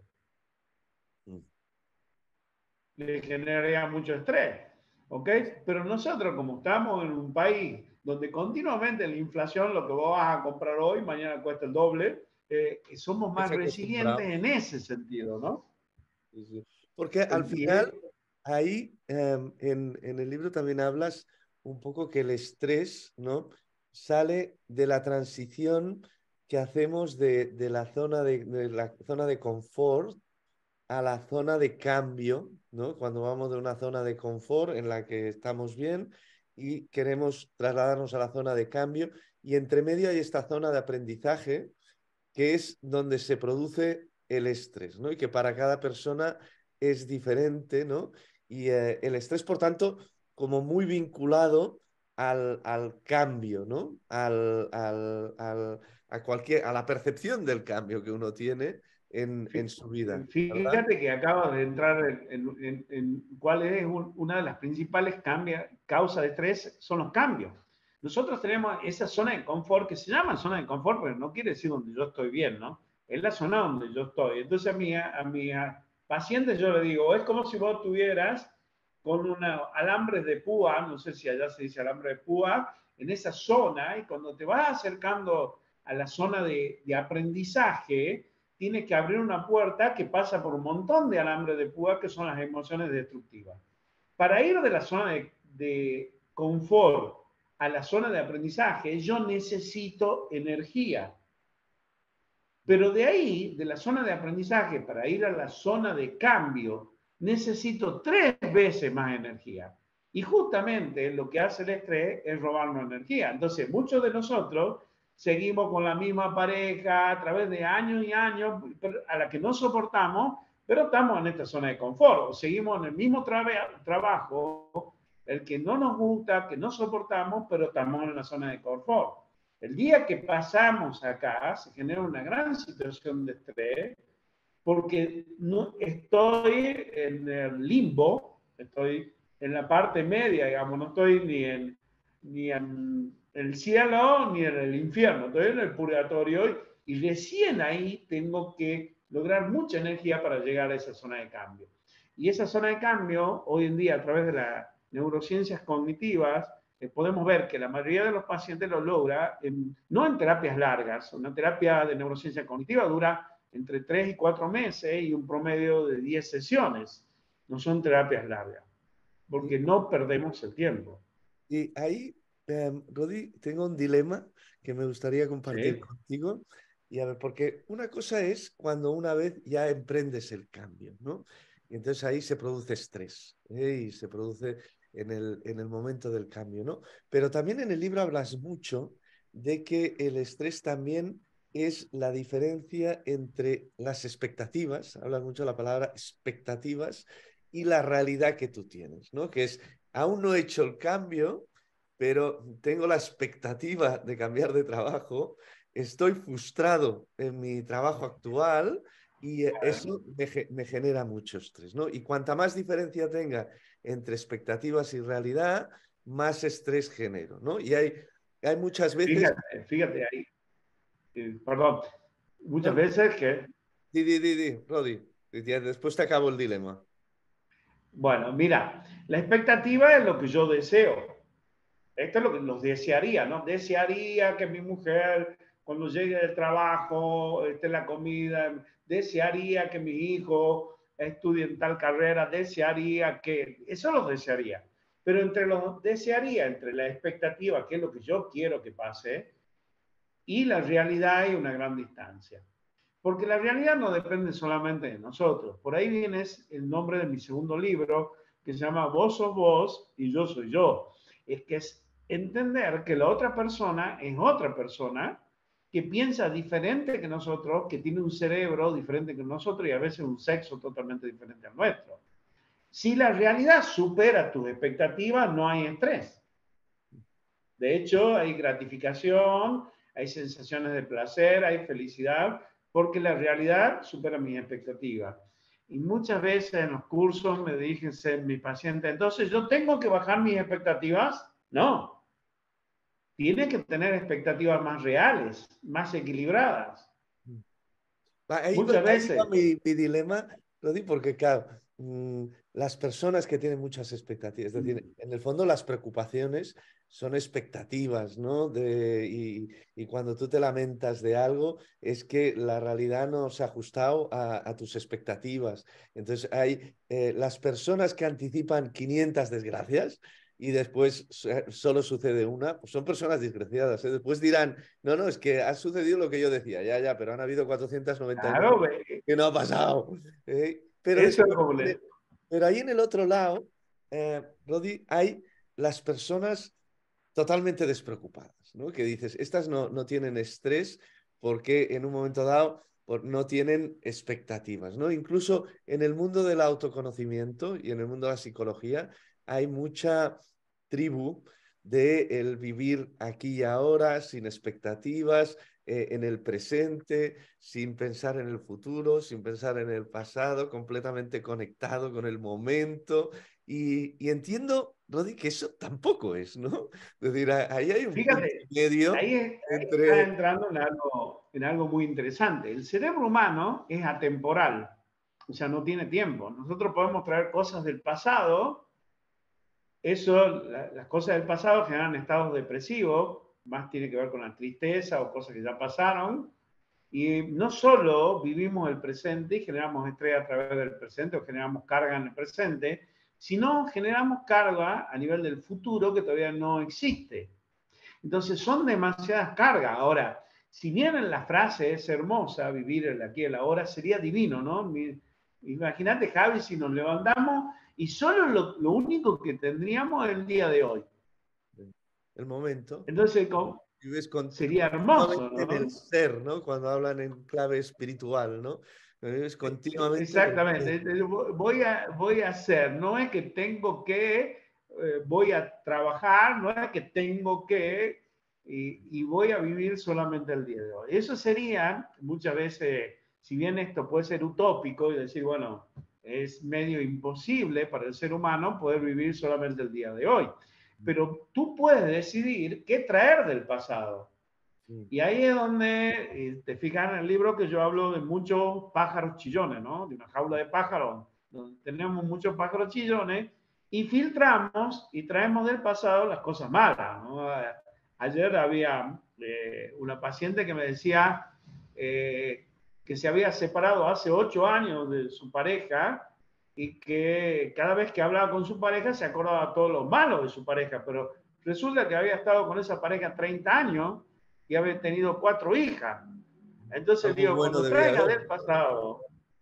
Speaker 2: Le generaría mucho estrés, ¿ok? Pero nosotros, como estamos en un país donde continuamente la inflación, lo que vos vas a comprar hoy, mañana cuesta el doble, eh, somos más
Speaker 1: Es
Speaker 2: resilientes
Speaker 1: acostumbrado.
Speaker 2: en ese sentido, ¿no?
Speaker 1: Sí, sí. Porque al
Speaker 2: Y
Speaker 1: final,
Speaker 2: es,
Speaker 1: ahí eh, en, en el libro también hablas un poco que el estrés, ¿no? Sale de la transición que hacemos de, de la zona de, de la zona de confort a la zona de cambio, ¿no? Cuando vamos de una zona de confort en la que estamos bien y queremos trasladarnos a la zona de cambio, y entre medio hay esta zona de aprendizaje que es donde se produce el estrés, ¿no? Y que para cada persona es diferente, ¿no? Y eh, el estrés, por tanto, como muy vinculado al, al cambio, ¿no? Al, al, al, a, cualquier, a la percepción del cambio que uno tiene en, en su vida, ¿verdad?
Speaker 2: Fíjate que acabas de entrar en, en, en, en cuál es un, una de las principales cambia, causas de estrés, son los cambios. Nosotros tenemos esa zona de confort que se llama zona de confort, pero no quiere decir donde yo estoy bien, ¿no? Es la zona donde yo estoy. Entonces a mi, a mi paciente yo le digo, es como si vos tuvieras con una alambre de púa, no sé si allá se dice alambre de púa, en esa zona, y cuando te vas acercando a la zona de, de aprendizaje, tiene que abrir una puerta que pasa por un montón de alambre de púa que son las emociones destructivas. Para ir de la zona de, de confort a la zona de aprendizaje, yo necesito energía. Pero de ahí, de la zona de aprendizaje, para ir a la zona de cambio, necesito tres veces más energía. Y justamente lo que hace el estrés es robarnos energía. Entonces, muchos de nosotros seguimos con la misma pareja a través de años y años, a la que no soportamos, pero estamos en esta zona de confort. O seguimos en el mismo tra trabajo, el que no nos gusta, que no soportamos, pero estamos en la zona de confort. El día que pasamos acá, se genera una gran situación de estrés, porque no estoy en el limbo, estoy en la parte media, digamos, no estoy ni en, ni en el cielo ni en el infierno, estoy en el purgatorio y, y recién ahí tengo que lograr mucha energía para llegar a esa zona de cambio. Y esa zona de cambio, hoy en día, a través de las neurociencias cognitivas, eh, podemos ver que la mayoría de los pacientes lo logra, en, no en terapias largas, una terapia de neurociencia cognitiva dura entre tres y cuatro meses y un promedio de diez sesiones. No son terapias largas, porque no perdemos el tiempo.
Speaker 1: Y ahí, eh, Rodi, tengo un dilema que me gustaría compartir
Speaker 2: ¿Sí?
Speaker 1: contigo. Y a ver, porque una cosa es cuando una vez ya emprendes el cambio, ¿no? Y entonces ahí se produce estrés, ¿eh? Y se produce en el, en el momento del cambio, ¿no? Pero también en el libro hablas mucho de que el estrés también es la diferencia entre las expectativas, hablas mucho de la palabra expectativas, y la realidad que tú tienes, ¿no? Que es, aún no he hecho el cambio, pero tengo la expectativa de cambiar de trabajo, estoy frustrado en mi trabajo actual y eso me, me genera mucho estrés, ¿no? Y cuanta más diferencia tenga entre expectativas y realidad, más estrés genero, ¿no? Y hay, hay muchas veces...
Speaker 2: Fíjate, fíjate ahí, eh, perdón,
Speaker 1: No,
Speaker 2: muchas
Speaker 1: no,
Speaker 2: veces que,
Speaker 1: di, di, di, di, Rodi, después te acabo el dilema.
Speaker 2: bueno, mira, la expectativa es lo que yo deseo. Esto es lo que los desearía, ¿no? Desearía que mi mujer, cuando llegue del trabajo, esté en la comida, desearía que mi hijo estudie en tal carrera, desearía que, eso lo desearía. Pero entre los desearía, entre la expectativa, que es lo que yo quiero que pase, y la realidad hay una gran distancia. Porque la realidad no depende solamente de nosotros. Por ahí viene el nombre de mi segundo libro, que se llama Vos sos vos y yo soy yo. Es que es entender que la otra persona es otra persona que piensa diferente que nosotros, que tiene un cerebro diferente que nosotros y a veces un sexo totalmente diferente al nuestro. Si la realidad supera tus expectativas, no hay estrés. De hecho, hay gratificación, hay sensaciones de placer, hay felicidad, porque la realidad supera mis expectativas. Y muchas veces en los cursos me dicen mi paciente, entonces yo tengo que bajar mis expectativas. No, tiene que tener expectativas más reales, más equilibradas.
Speaker 1: Ahí, va-
Speaker 2: Muchas
Speaker 1: ahí va
Speaker 2: veces,
Speaker 1: mi, mi dilema, Rodi, porque claro, mm, las personas que tienen muchas expectativas, es decir, en el fondo las preocupaciones son expectativas, ¿no? De, y, y cuando tú te lamentas de algo, es que la realidad no se ha ajustado a, a tus expectativas. Entonces, hay eh, las personas que anticipan quinientas desgracias y después eh, solo sucede una, pues son personas desgraciadas, ¿eh? Después dirán, no, no, es que ha sucedido lo que yo decía, ya, ya, pero han habido cuatrocientos noventa y nueve
Speaker 2: claro,
Speaker 1: que no ha pasado. ¿Eh? Pero
Speaker 2: eso es
Speaker 1: después,
Speaker 2: como le...
Speaker 1: pero ahí en el otro lado, eh, Rodi, hay las personas totalmente despreocupadas, ¿no? Que dices, estas no, no tienen estrés porque en un momento dado por, no tienen expectativas, ¿no? Incluso en el mundo del autoconocimiento y en el mundo de la psicología, hay mucha tribu de el vivir aquí y ahora, sin expectativas, eh, en el presente, sin pensar en el futuro, sin pensar en el pasado, completamente conectado con el momento. Y, y entiendo, Rodi, que eso tampoco es, ¿no? Es decir, ahí hay un punto
Speaker 2: Fíjate,
Speaker 1: medio
Speaker 2: ahí, es- ahí está
Speaker 1: entre...
Speaker 2: entrando en algo, en algo muy interesante. El cerebro humano es atemporal, o sea, no tiene tiempo. Nosotros podemos traer cosas del pasado. Eso, la, las cosas del pasado generan estados depresivos, más tiene que ver con la tristeza o cosas que ya pasaron. Y no solo vivimos el presente y generamos estrés a través del presente o generamos carga en el presente, sino generamos carga a nivel del futuro que todavía no existe. Entonces son demasiadas cargas. Ahora, si bien en la frase es hermosa, vivir el aquí y el ahora, sería divino, ¿no? Imagínate, Javi, si nos levantamos y solo lo, lo único que tendríamos es el día de hoy.
Speaker 1: El momento.
Speaker 2: Entonces, ¿cómo?
Speaker 1: Vives con,
Speaker 2: Sería hermoso,
Speaker 1: continuamente en el
Speaker 2: ¿no?
Speaker 1: ser, ¿no? Cuando hablan en clave espiritual, ¿no? Vives continuamente en el ser.
Speaker 2: Exactamente. Voy a, voy a hacer, no es que tengo que, eh, voy a trabajar, no es que tengo que, y, y voy a vivir solamente el día de hoy. Eso sería, muchas veces, si bien esto puede ser utópico y decir, bueno, es medio imposible para el ser humano poder vivir solamente el día de hoy. Pero tú puedes decidir qué traer del pasado. Y ahí es donde eh, te fijas en el libro que yo hablo de muchos pájaros chillones, ¿no? De una jaula de pájaros, donde tenemos muchos pájaros chillones y filtramos y traemos del pasado las cosas malas, ¿no? Ayer había eh, una paciente que me decía eh, que se había separado hace ocho años de su pareja y que cada vez que hablaba con su pareja se acordaba todo lo malo de su pareja, pero resulta que había estado con esa pareja treinta años y haber tenido cuatro hijas. Entonces
Speaker 1: Algo
Speaker 2: digo,
Speaker 1: bueno
Speaker 2: cuando
Speaker 1: debía
Speaker 2: traiga
Speaker 1: haber.
Speaker 2: del pasado,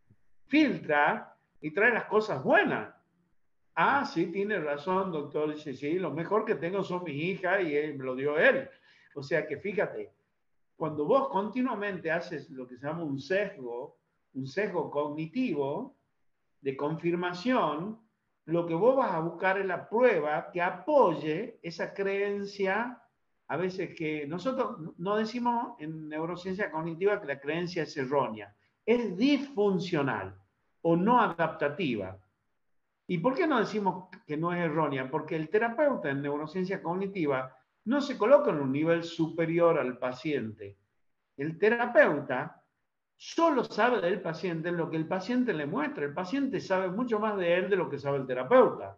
Speaker 2: filtra y trae las cosas buenas. Ah, sí, tiene razón, doctor. Dice, sí, lo mejor que tengo son mis hijas y él, me lo dio él. O sea que fíjate, cuando vos continuamente haces lo que se llama un sesgo, un sesgo cognitivo de confirmación, lo que vos vas a buscar es la prueba que apoye esa creencia. A veces que nosotros no decimos en neurociencia cognitiva que la creencia es errónea, es disfuncional o no adaptativa. ¿Y por qué no decimos que no es errónea? Porque el terapeuta en neurociencia cognitiva no se coloca en un nivel superior al paciente. El terapeuta solo sabe del paciente lo que el paciente le muestra. El paciente sabe mucho más de él de lo que sabe el terapeuta.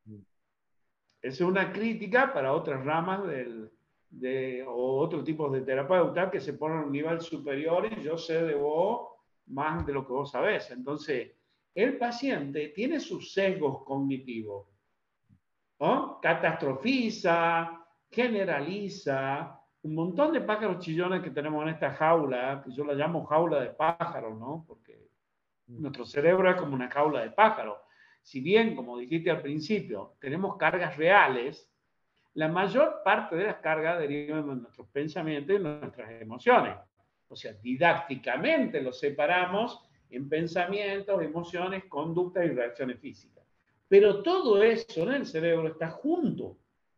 Speaker 2: Es una crítica para otras ramas del, de, o otros tipos de terapeuta que se ponen a un nivel superior y yo sé de vos más de lo que vos sabés. Entonces, el paciente tiene sus sesgos cognitivos, ¿no? Catastrofiza, generaliza, un montón de pájaros chillones que tenemos en esta jaula, que yo la llamo jaula de pájaros, ¿no? Porque nuestro cerebro es como una jaula de pájaros. Si bien, como dijiste al principio, tenemos cargas reales, la mayor parte de las cargas derivan de nuestros pensamientos y nuestras emociones. O sea, didácticamente los separamos en pensamientos, emociones, conductas y reacciones físicas. Pero todo eso en el cerebro está junto.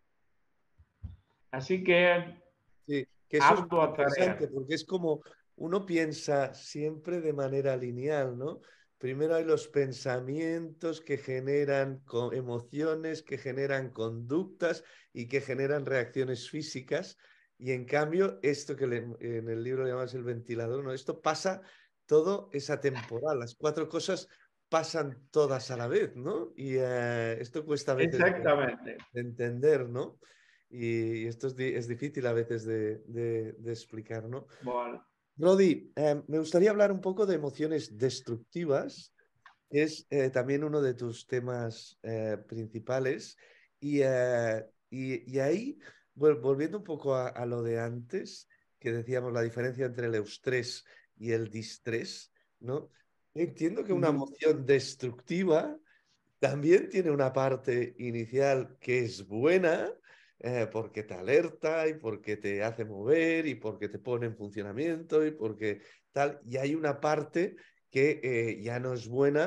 Speaker 2: Así que
Speaker 1: Sí, que eso es
Speaker 2: apto
Speaker 1: muy
Speaker 2: a
Speaker 1: interesante
Speaker 2: tarea.
Speaker 1: porque es como uno piensa siempre de manera lineal, ¿no? Primero hay los pensamientos que generan emociones, que generan conductas y que generan reacciones físicas. Y en cambio, esto que le, en el libro le llamas el ventilador, ¿no? Esto pasa todo es atemporal. Las cuatro cosas pasan todas a la vez, ¿no? Y eh, esto cuesta a veces de,
Speaker 2: Exactamente.
Speaker 1: de entender, ¿no? Y esto es, di es difícil a veces de, de, de explicar, ¿no?
Speaker 2: Bueno.
Speaker 1: Rodi, eh, me gustaría hablar un poco de emociones destructivas, que es eh, también uno de tus temas eh, principales. Y, eh, y, y, ahí, bueno, volviendo un poco a, a, lo de antes, que decíamos la diferencia entre el eustrés y el distrés, ¿no? Entiendo que una emoción destructiva también tiene una parte inicial que es buena, eh, porque te alerta y porque te hace mover y porque te pone en funcionamiento y porque tal. Y hay una parte que eh, ya no es buena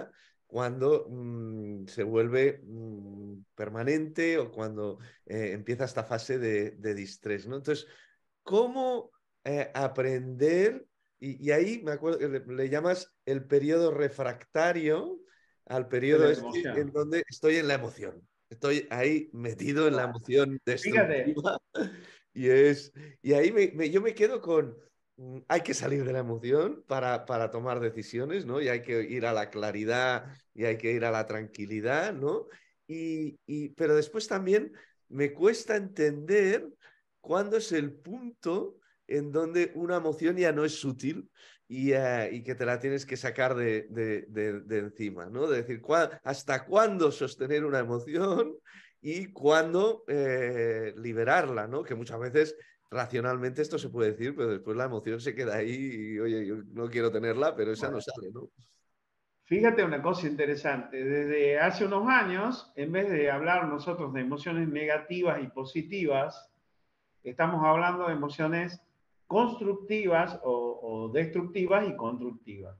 Speaker 1: cuando mmm, se vuelve mmm, permanente o cuando eh, empieza esta fase de, de distrés, ¿no? Entonces, ¿cómo eh, aprender? Y, y, ahí me acuerdo que le, le llamas el periodo refractario al
Speaker 2: De la
Speaker 1: periodo este en
Speaker 2: emoción.
Speaker 1: donde estoy en la emoción. Estoy ahí metido en la
Speaker 2: Claro.
Speaker 1: emoción
Speaker 2: Fíjate,
Speaker 1: destructiva y, es, y ahí me, me, yo me quedo con, mm, hay que salir de la emoción para, para tomar decisiones, ¿no? Y hay que ir a la claridad y hay que ir a la tranquilidad, ¿no? Y, y, pero después también me cuesta entender cuándo es el punto en donde una emoción ya no es sutil y, uh, y que te la tienes que sacar de, de, de, de encima, ¿no? De decir, ¿hasta cuándo sostener una emoción y cuándo eh, liberarla, ¿no? Que muchas veces racionalmente esto se puede decir, pero después la emoción se queda ahí y, oye, yo no quiero tenerla, pero esa no sale, ¿no?
Speaker 2: fíjate una cosa interesante. Desde hace unos años, en vez de hablar nosotros de emociones negativas y positivas, estamos hablando de emociones constructivas o, o destructivas y constructivas.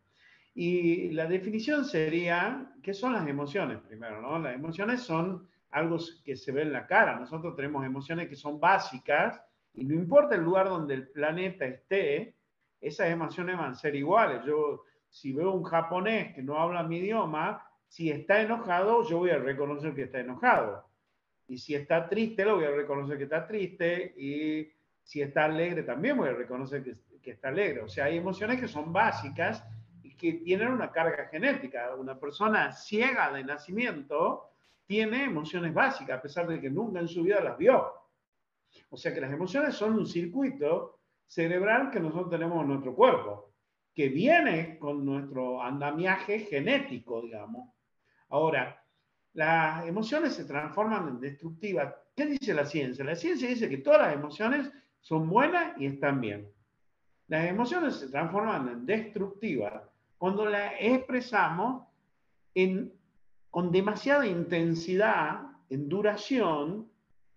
Speaker 2: Y la definición sería, ¿qué son las emociones? Primero, ¿no? Las emociones son algo que se ve en la cara. Nosotros tenemos emociones que son básicas y no importa el lugar donde el planeta esté, esas emociones van a ser iguales. Yo, si veo un japonés que no habla mi idioma, si está enojado, yo voy a reconocer que está enojado. Y si está triste, lo voy a reconocer que está triste. Y si está alegre, también voy a reconocer que, que está alegre. O sea, hay emociones que son básicas y que tienen una carga genética. Una persona ciega de nacimiento tiene emociones básicas, a pesar de que nunca en su vida las vio. O sea que las emociones son un circuito cerebral que nosotros tenemos en nuestro cuerpo, que viene con nuestro andamiaje genético, digamos. Ahora, las emociones se transforman en destructivas. ¿Qué dice la ciencia? La ciencia dice que todas las emociones son buenas y están bien. Las emociones se transforman en destructivas cuando las expresamos en, con demasiada intensidad, en duración,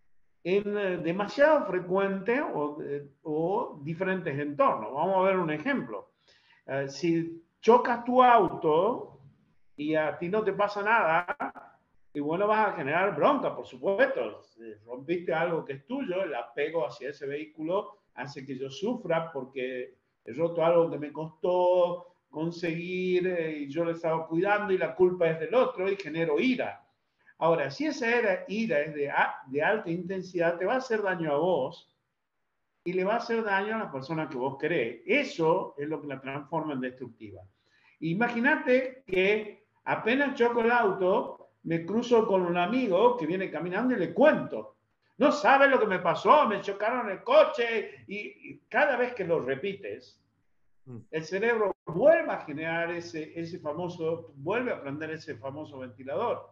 Speaker 2: en eh, demasiado frecuente o, o, diferentes entornos. Vamos a ver un ejemplo. Eh, si chocas tu auto y a ti no te pasa nada, y bueno, vas a generar bronca, por supuesto. Si rompiste algo que es tuyo, el apego hacia ese vehículo hace que yo sufra porque he roto algo que me costó conseguir eh, y yo lo estaba cuidando y la culpa es del otro y genero ira. Ahora, si esa era, ira es de, de alta intensidad, te va a hacer daño a vos y le va a hacer daño a la persona que vos querés. Eso es lo que la transforma en destructiva. Imagínate que apenas choco el auto, me cruzo con un amigo que viene caminando y le cuento. No sabe lo que me pasó, me chocaron el coche y, y cada vez que lo repites, el cerebro vuelve a generar ese, ese famoso, vuelve a prender ese famoso ventilador.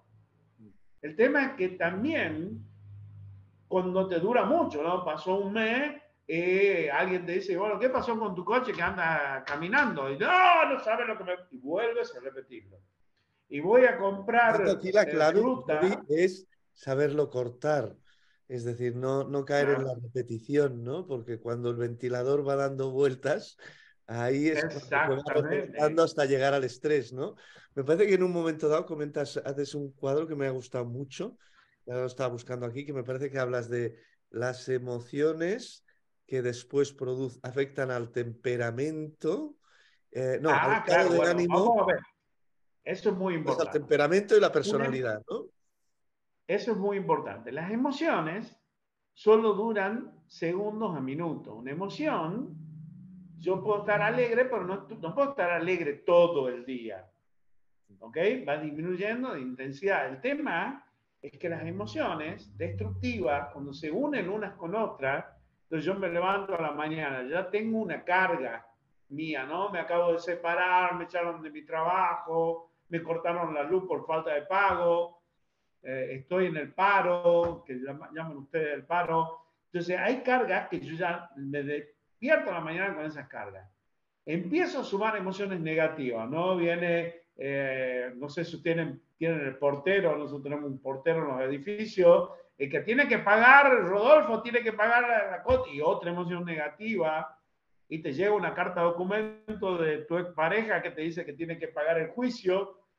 Speaker 2: El tema es que también, cuando te dura mucho, ¿no? Pasó un mes, eh, alguien te dice, bueno, ¿qué pasó con tu coche que anda caminando? Y no, no sabes lo que me... Y vuelves a repetirlo. Y voy a comprar
Speaker 1: Aquí la
Speaker 2: eh,
Speaker 1: clave, Javi,
Speaker 2: fruta.
Speaker 1: es saberlo cortar. Es decir, no, no caer en la
Speaker 2: Claro,
Speaker 1: repetición, ¿no? Porque cuando el ventilador va dando vueltas, ahí es cuando se va reforzando
Speaker 2: exactamente.
Speaker 1: hasta llegar al estrés, ¿no? Me parece que en un momento dado comentas, haces un cuadro que me ha gustado mucho, ya lo estaba buscando aquí, que me parece que hablas de las emociones que después produce, afectan al temperamento, eh, no, al
Speaker 2: Ah,
Speaker 1: estado
Speaker 2: claro,
Speaker 1: de
Speaker 2: bueno,
Speaker 1: ánimo,
Speaker 2: vamos a ver. Eso es muy
Speaker 1: pues al
Speaker 2: importante.
Speaker 1: temperamento y la
Speaker 2: Una,
Speaker 1: personalidad, ¿no?
Speaker 2: eso es muy importante. Las emociones solo duran segundos a minutos. Una emoción, yo puedo estar alegre, pero no, no puedo estar alegre todo el día. ¿Ok? Va disminuyendo de intensidad. El tema es que las emociones destructivas, cuando se unen unas con otras, entonces yo me levanto a la mañana, ya tengo una carga mía, ¿no? Me acabo de separar, me echaron de mi trabajo, me cortaron la luz por falta de pago, eh, estoy en el paro, que llaman ustedes el paro. Entonces hay cargas que yo ya me despierto a la mañana con esas cargas. Empiezo a sumar emociones negativas, ¿no? Viene, eh, no sé si tienen, tienen el portero, nosotros tenemos un portero en los edificios, el que tiene que pagar, Rodolfo tiene que pagar la, la cota, y otra emoción negativa, y te llega una carta de documento de tu expareja que te dice que tiene que pagar el juicio,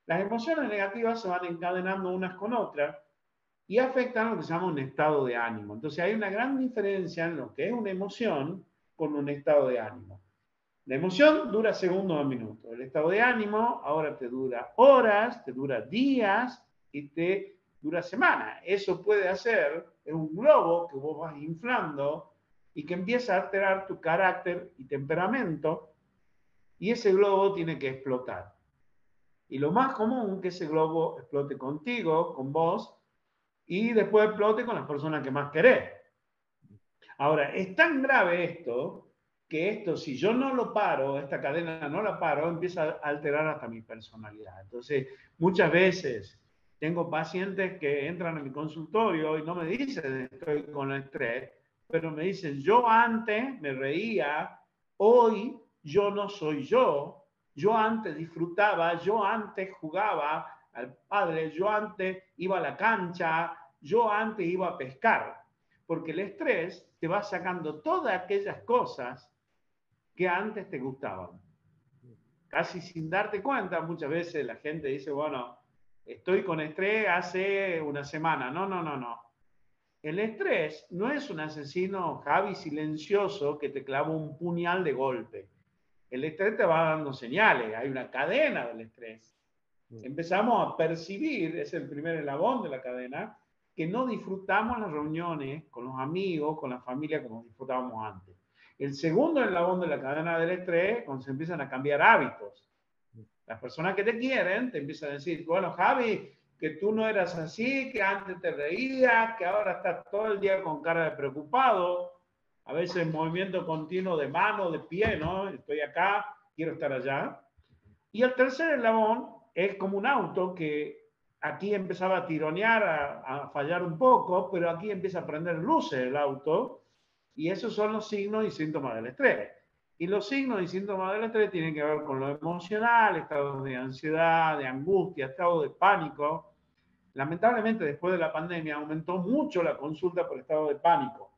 Speaker 2: Las emociones negativas se van encadenando unas con otras y afectan lo que se llama un estado de ánimo. Entonces hay una gran diferencia en lo que es una emoción con un estado de ánimo. La emoción dura segundos o minutos. El estado de ánimo ahora te dura horas, te dura días y te dura semanas. Eso puede hacer, es un globo que vos vas inflando y que empieza a alterar tu carácter y temperamento, y ese globo tiene que explotar. Y lo más común es que ese globo explote contigo, con vos, y después explote con las personas que más querés. Ahora, es tan grave esto, que esto, si yo no lo paro, esta cadena no la paro, empieza a alterar hasta mi personalidad. Entonces, muchas veces tengo pacientes que entran a mi consultorio y no me dicen estoy con estrés, pero me dicen, yo antes me reía, hoy yo no soy yo, yo antes disfrutaba, yo antes jugaba al padre, yo antes iba a la cancha, yo antes iba a pescar. Porque el estrés te va sacando todas aquellas cosas que antes te gustaban. Casi sin darte cuenta, muchas veces la gente dice, bueno, estoy con estrés hace una semana. No, no, no, no. El estrés no es un asesino, Javi, silencioso que te clava un puñal de golpe. El estrés te va dando señales, hay una cadena del estrés. Empezamos a percibir, es el primer eslabón de la cadena, que no disfrutamos las reuniones con los amigos, con la familia como disfrutábamos antes. El segundo eslabón de la cadena del estrés, cuando se empiezan a cambiar hábitos. Las personas que te quieren te empiezan a decir, bueno, Javi, que tú no eras así, que antes te reías, que ahora estás todo el día con cara de preocupado, a veces movimiento continuo de mano, de pie, ¿no? Estoy acá, quiero estar allá. Y el tercer eslabón es como un auto que aquí empezaba a tironear, a, a fallar un poco, pero aquí empieza a prender luces el auto, y esos son los signos y síntomas del estrés. Y los signos y síntomas del estrés tienen que ver con lo emocional, estados de ansiedad, de angustia, estado de pánico. Lamentablemente, después de la pandemia, aumentó mucho la consulta por estado de pánico.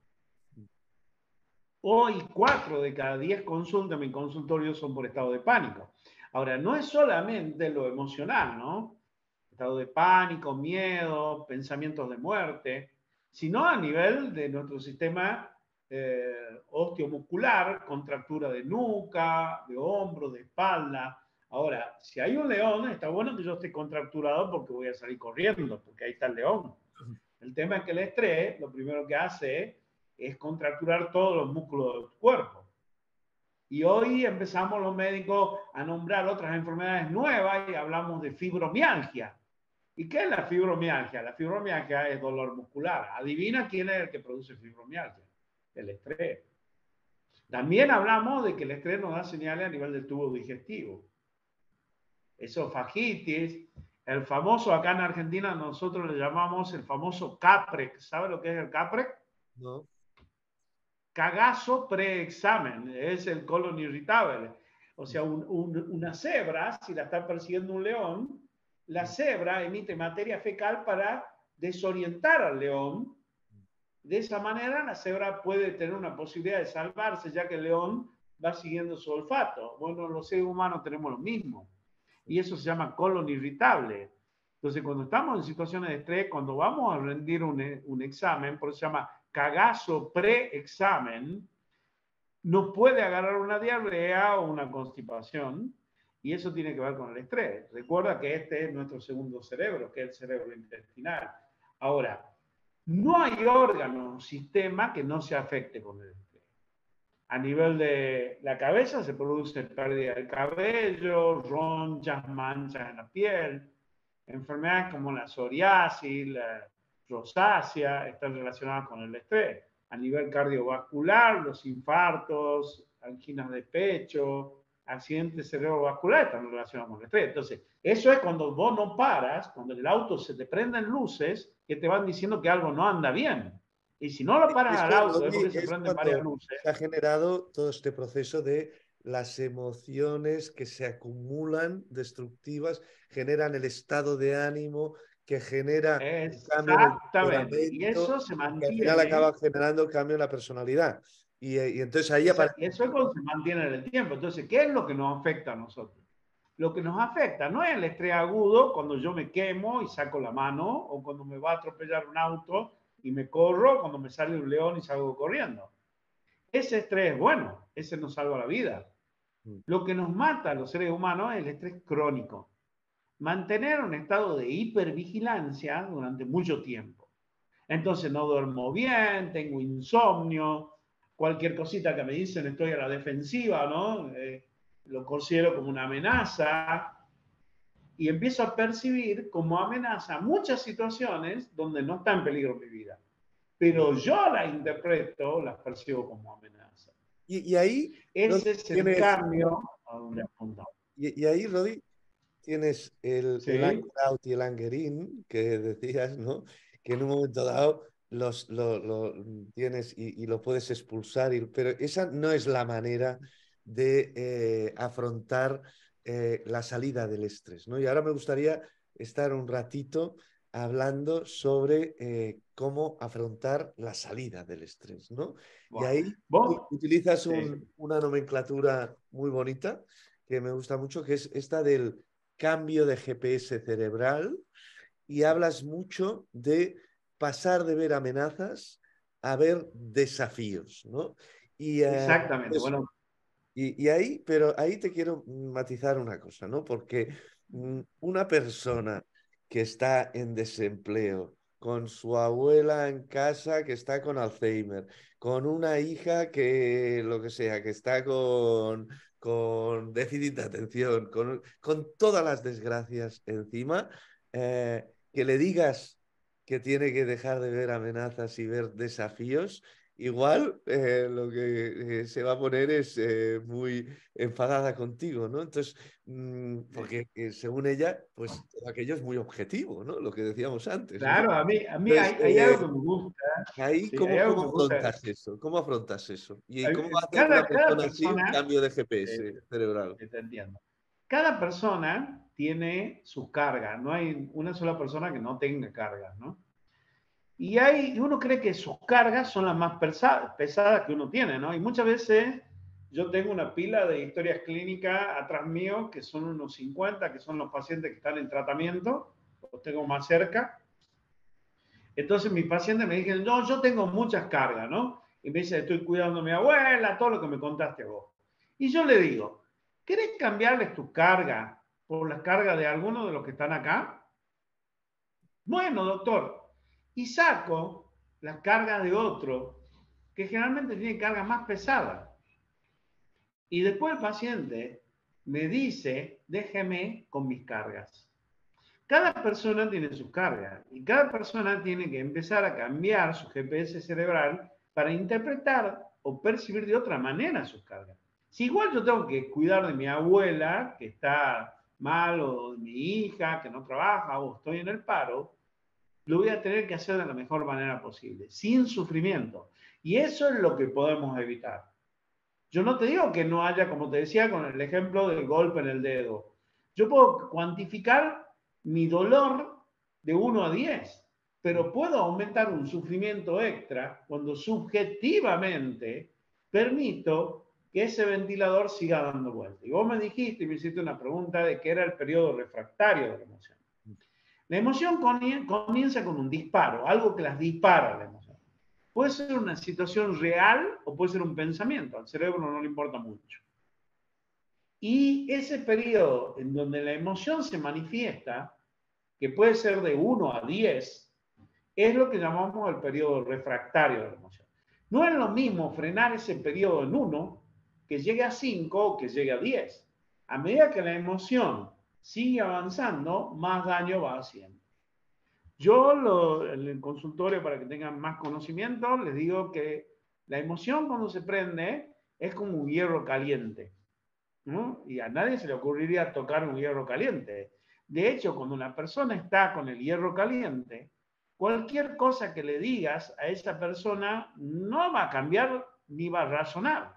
Speaker 2: Hoy, cuatro de cada diez consultas en mi consultorio son por estado de pánico. Ahora, no es solamente lo emocional, ¿no? Estado de pánico, miedo, pensamientos de muerte, sino a nivel de nuestro sistema eh, osteomuscular, contractura de nuca, de hombro, de espalda. Ahora, si hay un león, está bueno que yo esté contracturado porque voy a salir corriendo, porque ahí está el león. El tema es que el estrés, lo primero que hace es contracturar todos los músculos del cuerpo. Y hoy empezamos los médicos a nombrar otras enfermedades nuevas y hablamos de fibromialgia. ¿Y qué es la fibromialgia? La fibromialgia es dolor muscular. Adivina quién es el que produce fibromialgia. El estrés. También hablamos de que el estrés nos da señales a nivel del tubo digestivo. Esofagitis, el famoso, acá en Argentina nosotros le llamamos el famoso CAPREC. ¿Sabe lo que es el CAPREC?
Speaker 1: No.
Speaker 2: Cagazo preexamen, es el colon irritable. O sea, un, un, una cebra, si la está persiguiendo un león, la cebra emite materia fecal para desorientar al león. De esa manera, la cebra puede tener una posibilidad de salvarse, ya que el león va siguiendo su olfato. Bueno, los seres humanos tenemos lo mismo. Y eso se llama colon irritable. Entonces, cuando estamos en situaciones de estrés, cuando vamos a rendir un, un examen, por eso se llama cagazo pre-examen, nos puede agarrar una diarrea o una constipación, y eso tiene que ver con el estrés. Recuerda que este es nuestro segundo cerebro, que es el cerebro intestinal. Ahora, no hay órgano o sistema que no se afecte con el estrés. A nivel de la cabeza se produce pérdida del cabello, ronchas, manchas en la piel, enfermedades como la psoriasis, la rosácea, están relacionadas con el estrés. A nivel cardiovascular, los infartos, anginas de pecho, accidentes cerebrovasculares están relacionados con el estrés. Entonces, eso es cuando vos no paras, cuando el auto se te prenden luces que te van diciendo que algo no anda bien. Y si no lo paras al auto, es porque se prenden varias luces.
Speaker 1: Se ha generado todo este proceso de las emociones que se acumulan destructivas, generan el estado de ánimo que genera el cambio en el
Speaker 2: Exactamente. Y eso se mantiene.
Speaker 1: Que al final acaba generando el cambio en la personalidad. Y, y entonces ahí
Speaker 2: Esa,
Speaker 1: aparece...
Speaker 2: Eso es cuando se mantiene en el tiempo. Entonces, ¿qué es lo que nos afecta a nosotros? lo que nos afecta no es el estrés agudo cuando yo me quemo y saco la mano, o cuando me va a atropellar un auto y me corro, cuando me sale un león y salgo corriendo. Ese estrés, bueno, ese nos salva la vida. Lo que nos mata a los seres humanos es el estrés crónico. Mantener un estado de hipervigilancia durante mucho tiempo. Entonces no duermo bien, tengo insomnio, cualquier cosita que me dicen estoy a la defensiva, ¿no? Eh, lo considero como una amenaza y empiezo a percibir como amenaza muchas situaciones donde no está en peligro mi vida. Pero yo las interpreto, las percibo como amenaza.
Speaker 1: Y, y ahí, Rodi,
Speaker 2: Ese es el
Speaker 1: tienes,
Speaker 2: cambio a donde apuntamos.
Speaker 1: y, y ahí, Rodi, tienes el, el anger
Speaker 2: ¿Sí?
Speaker 1: out y el anger in, que decías, ¿no? Que en un momento dado los, lo, lo tienes y, y, lo puedes expulsar, y, pero esa no es la manera de eh, afrontar eh, la salida del estrés, ¿no? Y ahora me gustaría estar un ratito hablando sobre eh, cómo afrontar la salida del estrés, ¿no? Y
Speaker 2: Bueno,
Speaker 1: ahí
Speaker 2: vos,
Speaker 1: utilizas
Speaker 2: sí.
Speaker 1: un, una nomenclatura muy bonita que me gusta mucho, que es esta del cambio de G P S cerebral, y hablas mucho de pasar de ver amenazas a ver desafíos, ¿no? Y, eh,
Speaker 2: Exactamente.
Speaker 1: pues,
Speaker 2: Bueno,
Speaker 1: y, y ahí, pero ahí te quiero matizar una cosa, ¿no? Porque mm, una persona que está en desempleo, con su abuela en casa que está con Alzheimer, con una hija que, lo que sea, que está con, con déficit de atención, con, con todas las desgracias encima, eh, que le digas que tiene que dejar de ver amenazas y ver desafíos, igual eh, lo que eh, se va a poner es eh, muy enfadada contigo, ¿no? Entonces, mmm, porque eh, según ella, pues todo aquello es muy objetivo, ¿no? Lo que decíamos antes, ¿no?
Speaker 2: claro, a mí, a mí
Speaker 1: Entonces,
Speaker 2: hay, hay
Speaker 1: eh,
Speaker 2: algo que me gusta,
Speaker 1: ahí,
Speaker 2: ¿sí? Hay
Speaker 1: ¿cómo,
Speaker 2: algo que
Speaker 1: cómo
Speaker 2: me gusta.
Speaker 1: afrontas eso? ¿Cómo afrontas eso? ¿Y cómo va a hacer una
Speaker 2: Cada, cada
Speaker 1: persona así un
Speaker 2: persona,
Speaker 1: cambio de G P
Speaker 2: eh,
Speaker 1: S cerebral?
Speaker 2: te entiendo, cada persona tiene su carga, no hay una sola persona que no tenga cargas, ¿no? Y hay, uno cree que sus cargas son las más pesadas, pesadas que uno tiene, ¿no? Y muchas veces yo tengo una pila de historias clínicas atrás mío, que son unos cincuenta, que son los pacientes que están en tratamiento, los tengo más cerca. Entonces mis pacientes me dicen, no, yo tengo muchas cargas, ¿no? Y me dice, estoy cuidando a mi abuela, todo lo que me contaste vos. Y yo le digo, ¿querés cambiarles tu carga por las cargas de alguno de los que están acá? Bueno, doctor. Y saco las cargas de otro, que generalmente tiene cargas más pesadas. Y después el paciente me dice, déjeme con mis cargas. Cada persona tiene sus cargas y cada persona tiene que empezar a cambiar su G P S cerebral para interpretar o percibir de otra manera sus cargas. Si igual yo tengo que cuidar de mi abuela, que está mal, o de mi hija, que no trabaja, o estoy en el paro, lo voy a tener que hacer de la mejor manera posible, sin sufrimiento. Y eso es lo que podemos evitar. Yo no te digo que no haya, como te decía, con el ejemplo del golpe en el dedo. Yo puedo cuantificar mi dolor de uno a diez, pero puedo aumentar un sufrimiento extra cuando subjetivamente permito que ese ventilador siga dando vuelta. Y vos me dijiste y me hiciste una pregunta de qué era el periodo refractario de la emoción. La emoción comienza con un disparo, algo que las dispara la emoción. Puede ser una situación real o puede ser un pensamiento. Al cerebro no le importa mucho. Y ese periodo en donde la emoción se manifiesta, que puede ser de uno a diez, es lo que llamamos el periodo refractario de la emoción. No es lo mismo frenar ese periodo en uno que llegue a cinco o que llegue a diez. A medida que la emoción sigue avanzando, más daño va haciendo. Yo lo, en el consultorio, para que tengan más conocimiento, les digo que la emoción cuando se prende es como un hierro caliente, ¿no? Y a nadie se le ocurriría tocar un hierro caliente. De hecho, cuando una persona está con el hierro caliente, cualquier cosa que le digas a esa persona no va a cambiar ni va a razonar,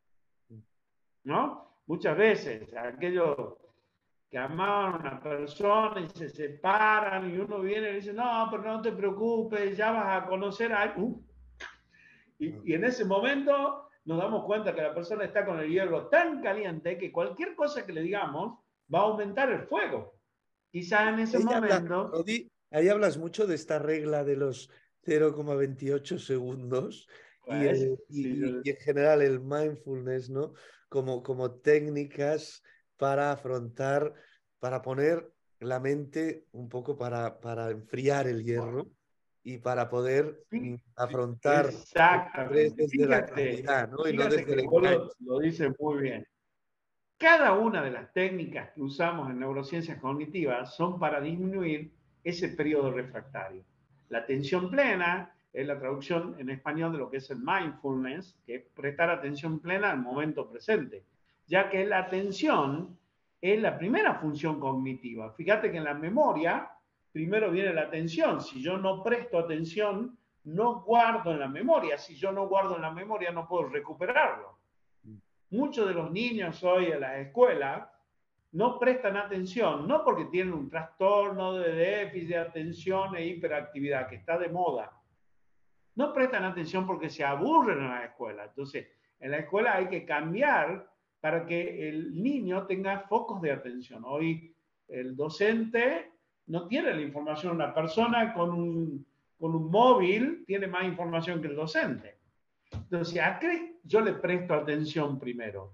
Speaker 2: ¿no? Muchas veces, aquellos que amaban a una persona y se separan y uno viene y dice, no, pero no te preocupes, ya vas a conocer a alguien. Uh, y, y en ese momento nos damos cuenta que la persona está con el hierro tan caliente que cualquier cosa que le digamos va a aumentar el fuego. Quizás en ese
Speaker 1: Ahí, habla,
Speaker 2: momento...
Speaker 1: Rodi, ahí hablas mucho de esta regla de los cero coma veintiocho segundos y,
Speaker 2: Pues,
Speaker 1: el,
Speaker 2: sí,
Speaker 1: y, y-
Speaker 2: yo,
Speaker 1: y en general el mindfulness, ¿no? Como, como técnicas para afrontar, para poner la mente un poco para, para enfriar el hierro y para poder mm,
Speaker 2: sí,
Speaker 1: afrontar el estrés
Speaker 2: exactamente.
Speaker 1: desde la
Speaker 2: Fíjate,
Speaker 1: calidad, ¿no? Y no
Speaker 2: fíjate
Speaker 1: desde el
Speaker 2: que vos lo,
Speaker 1: enganche.
Speaker 2: lo dices muy bien. Cada una de las técnicas que usamos en neurociencias cognitivas son para disminuir ese periodo refractario. La atención plena es la traducción en español de lo que es el mindfulness, que es prestar atención plena al momento presente, ya que la atención es la primera función cognitiva. Fíjate que en la memoria primero viene la atención. Si yo no presto atención, no guardo en la memoria. Si yo no guardo en la memoria, no puedo recuperarlo. Muchos de los niños hoy en la escuela no prestan atención, no porque tienen un trastorno de déficit de atención e hiperactividad, que está de moda. No prestan atención porque se aburren en la escuela. Entonces, en la escuela hay que cambiar para que el niño tenga focos de atención. Hoy el docente no tiene la información. Una persona con un, con un móvil tiene más información que el docente. Entonces, ¿a qué yo le presto atención primero?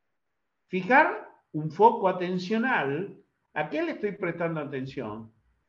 Speaker 2: Fijar un foco atencional, ¿a qué le estoy prestando atención?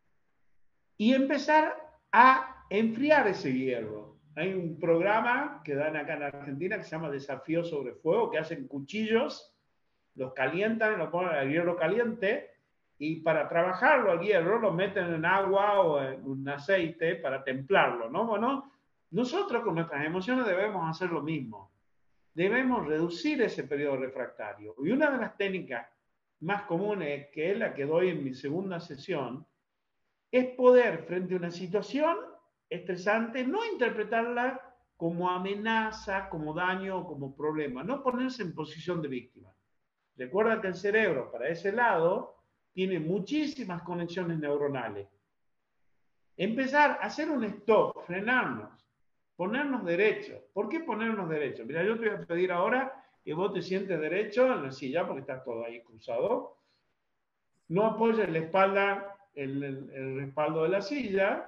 Speaker 2: Y empezar a enfriar ese hierro. Hay un programa que dan acá en Argentina que se llama Desafío sobre Fuego, que hacen cuchillos, los calientan, lo ponen al hierro caliente y para trabajarlo al hierro lo meten en agua o en un aceite para templarlo, ¿no? Bueno, nosotros con nuestras emociones debemos hacer lo mismo. Debemos reducir ese periodo refractario. Y una de las técnicas más comunes, que es la que doy en mi segunda sesión, es poder, frente a una situación estresante, no interpretarla como amenaza, como daño, como problema, no ponerse en posición de víctima. Recuerda que el cerebro, para ese lado, tiene muchísimas conexiones neuronales. Empezar a hacer un stop, frenarnos, ponernos derechos. ¿Por qué ponernos derechos? Mira, yo te voy a pedir ahora que vos te sientes derecho en la silla, porque está todo ahí cruzado. No apoyes la espalda, el, el, el respaldo de la silla.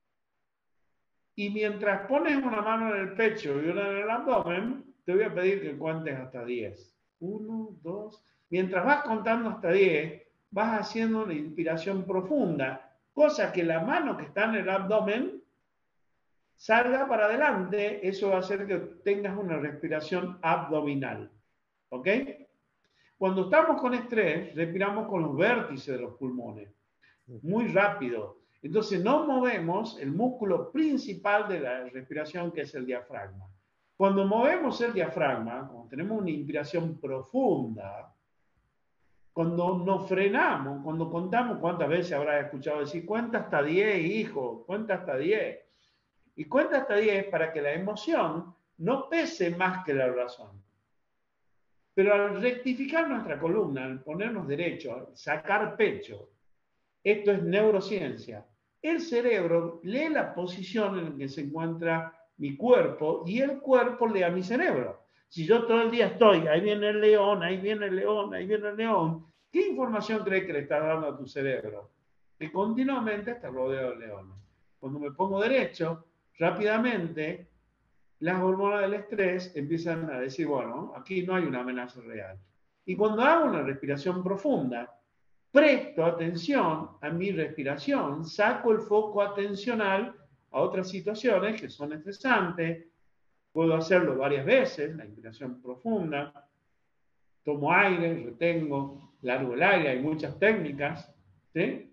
Speaker 2: Y mientras pones una mano en el pecho y una en el abdomen, te voy a pedir que cuentes hasta diez. Uno, dos. Mientras vas contando hasta diez, vas haciendo una inspiración profunda, cosa que la mano que está en el abdomen salga para adelante. Eso va a hacer que tengas una respiración abdominal. ¿Ok? Cuando estamos con estrés, respiramos con los vértices de los pulmones, muy rápido. Entonces no movemos el músculo principal de la respiración, que es el diafragma. Cuando movemos el diafragma, cuando tenemos una inspiración profunda, cuando nos frenamos, cuando contamos, ¿cuántas veces habrás escuchado decir, cuenta hasta diez, hijo, cuenta hasta diez? Y cuenta hasta diez para que la emoción no pese más que la razón. Pero al rectificar nuestra columna, al ponernos derecho, al sacar pecho, esto es neurociencia, el cerebro lee la posición en la que se encuentra mi cuerpo y el cuerpo lee a mi cerebro. Si yo todo el día estoy, ahí viene el león, ahí viene el león, ahí viene el león, ¿qué información crees que le estás dando a tu cerebro? Que continuamente está rodeado de leones. Cuando me pongo derecho, rápidamente las hormonas del estrés empiezan a decir, bueno, aquí no hay una amenaza real. Y cuando hago una respiración profunda, presto atención a mi respiración, saco el foco atencional a otras situaciones que son estresantes, puedo hacerlo varias veces, la inspiración profunda, tomo aire, retengo, largo el aire, hay muchas técnicas, ¿sí?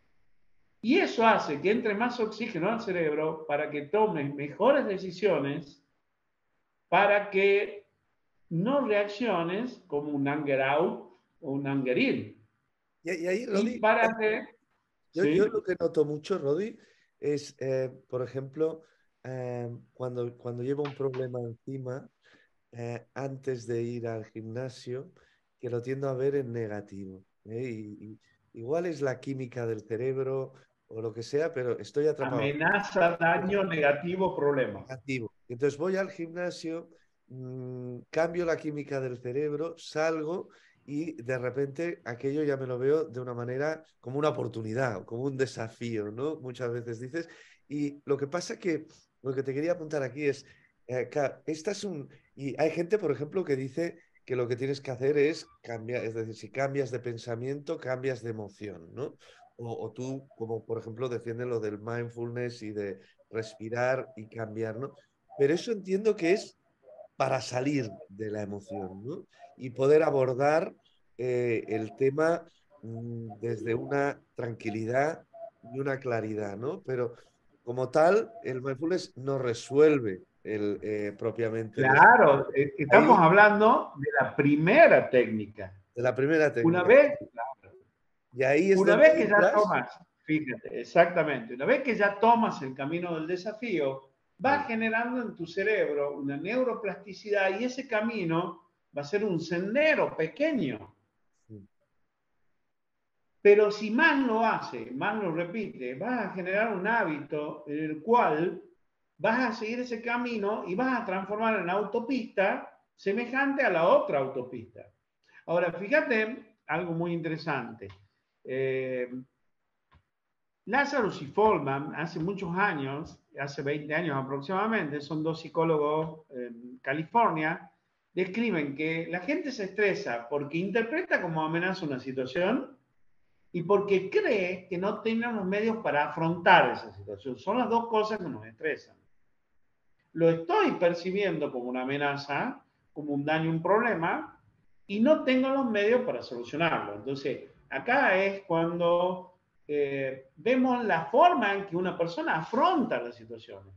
Speaker 2: Y eso hace que entre más oxígeno al cerebro para que tomes mejores decisiones, para que no reacciones como un anger out o un anger in.
Speaker 1: Y, y ahí,
Speaker 2: Y
Speaker 1: Rodi,
Speaker 2: para que,
Speaker 1: Yo, yo
Speaker 2: ¿sí?
Speaker 1: lo que noto mucho, Rodi, es, eh, por ejemplo, eh, cuando, cuando llevo un problema encima, eh, antes de ir al gimnasio, que lo tiendo a ver en negativo. ¿Eh? Y, y igual es la química del cerebro o lo que sea, pero estoy atrapado.
Speaker 2: Amenaza, daño, negativo, problema.
Speaker 1: Negativo. Entonces voy al gimnasio, mmm, cambio la química del cerebro, salgo y de repente aquello ya me lo veo de una manera como una oportunidad, como un desafío, ¿no? Muchas veces dices. Y lo que pasa que lo que te quería apuntar aquí es, eh, claro, esta es un... Y hay gente, por ejemplo, que dice que lo que tienes que hacer es cambiar, es decir, si cambias de pensamiento, cambias de emoción, ¿no? O, o tú, como por ejemplo, defiendes lo del mindfulness y de respirar y cambiar, ¿no? Pero eso entiendo que es para salir de la emoción, ¿no? Y poder abordar eh, el tema mm, desde una tranquilidad y una claridad, ¿no? Pero como tal, el mindfulness no resuelve el, eh, propiamente el estrés.
Speaker 2: Claro, eh, estamos
Speaker 1: Ahí,
Speaker 2: hablando de la primera técnica.
Speaker 1: de la primera
Speaker 2: Una
Speaker 1: técnica.
Speaker 2: vez,
Speaker 1: Y ahí es
Speaker 2: una
Speaker 1: donde
Speaker 2: vez que ya
Speaker 1: entras.
Speaker 2: tomas, fíjate, exactamente, una vez que ya tomas el camino del desafío, vas generando en tu cerebro una neuroplasticidad y ese camino va a ser un sendero pequeño. Pero si más lo hace, más lo repite, vas a generar un hábito en el cual vas a seguir ese camino y vas a transformar en autopista semejante a la otra autopista. Ahora, fíjate algo muy interesante. Eh, Lazarus y Follman, hace muchos años, hace veinte años aproximadamente, son dos psicólogos en California, describen que la gente se estresa porque interpreta como amenaza una situación y porque cree que no tienen los medios para afrontar esa situación. Son las dos cosas que nos estresan. Lo estoy percibiendo como una amenaza, como un daño, un problema, y no tengo los medios para solucionarlo. Entonces, acá es cuando eh, vemos la forma en que una persona afronta las situaciones.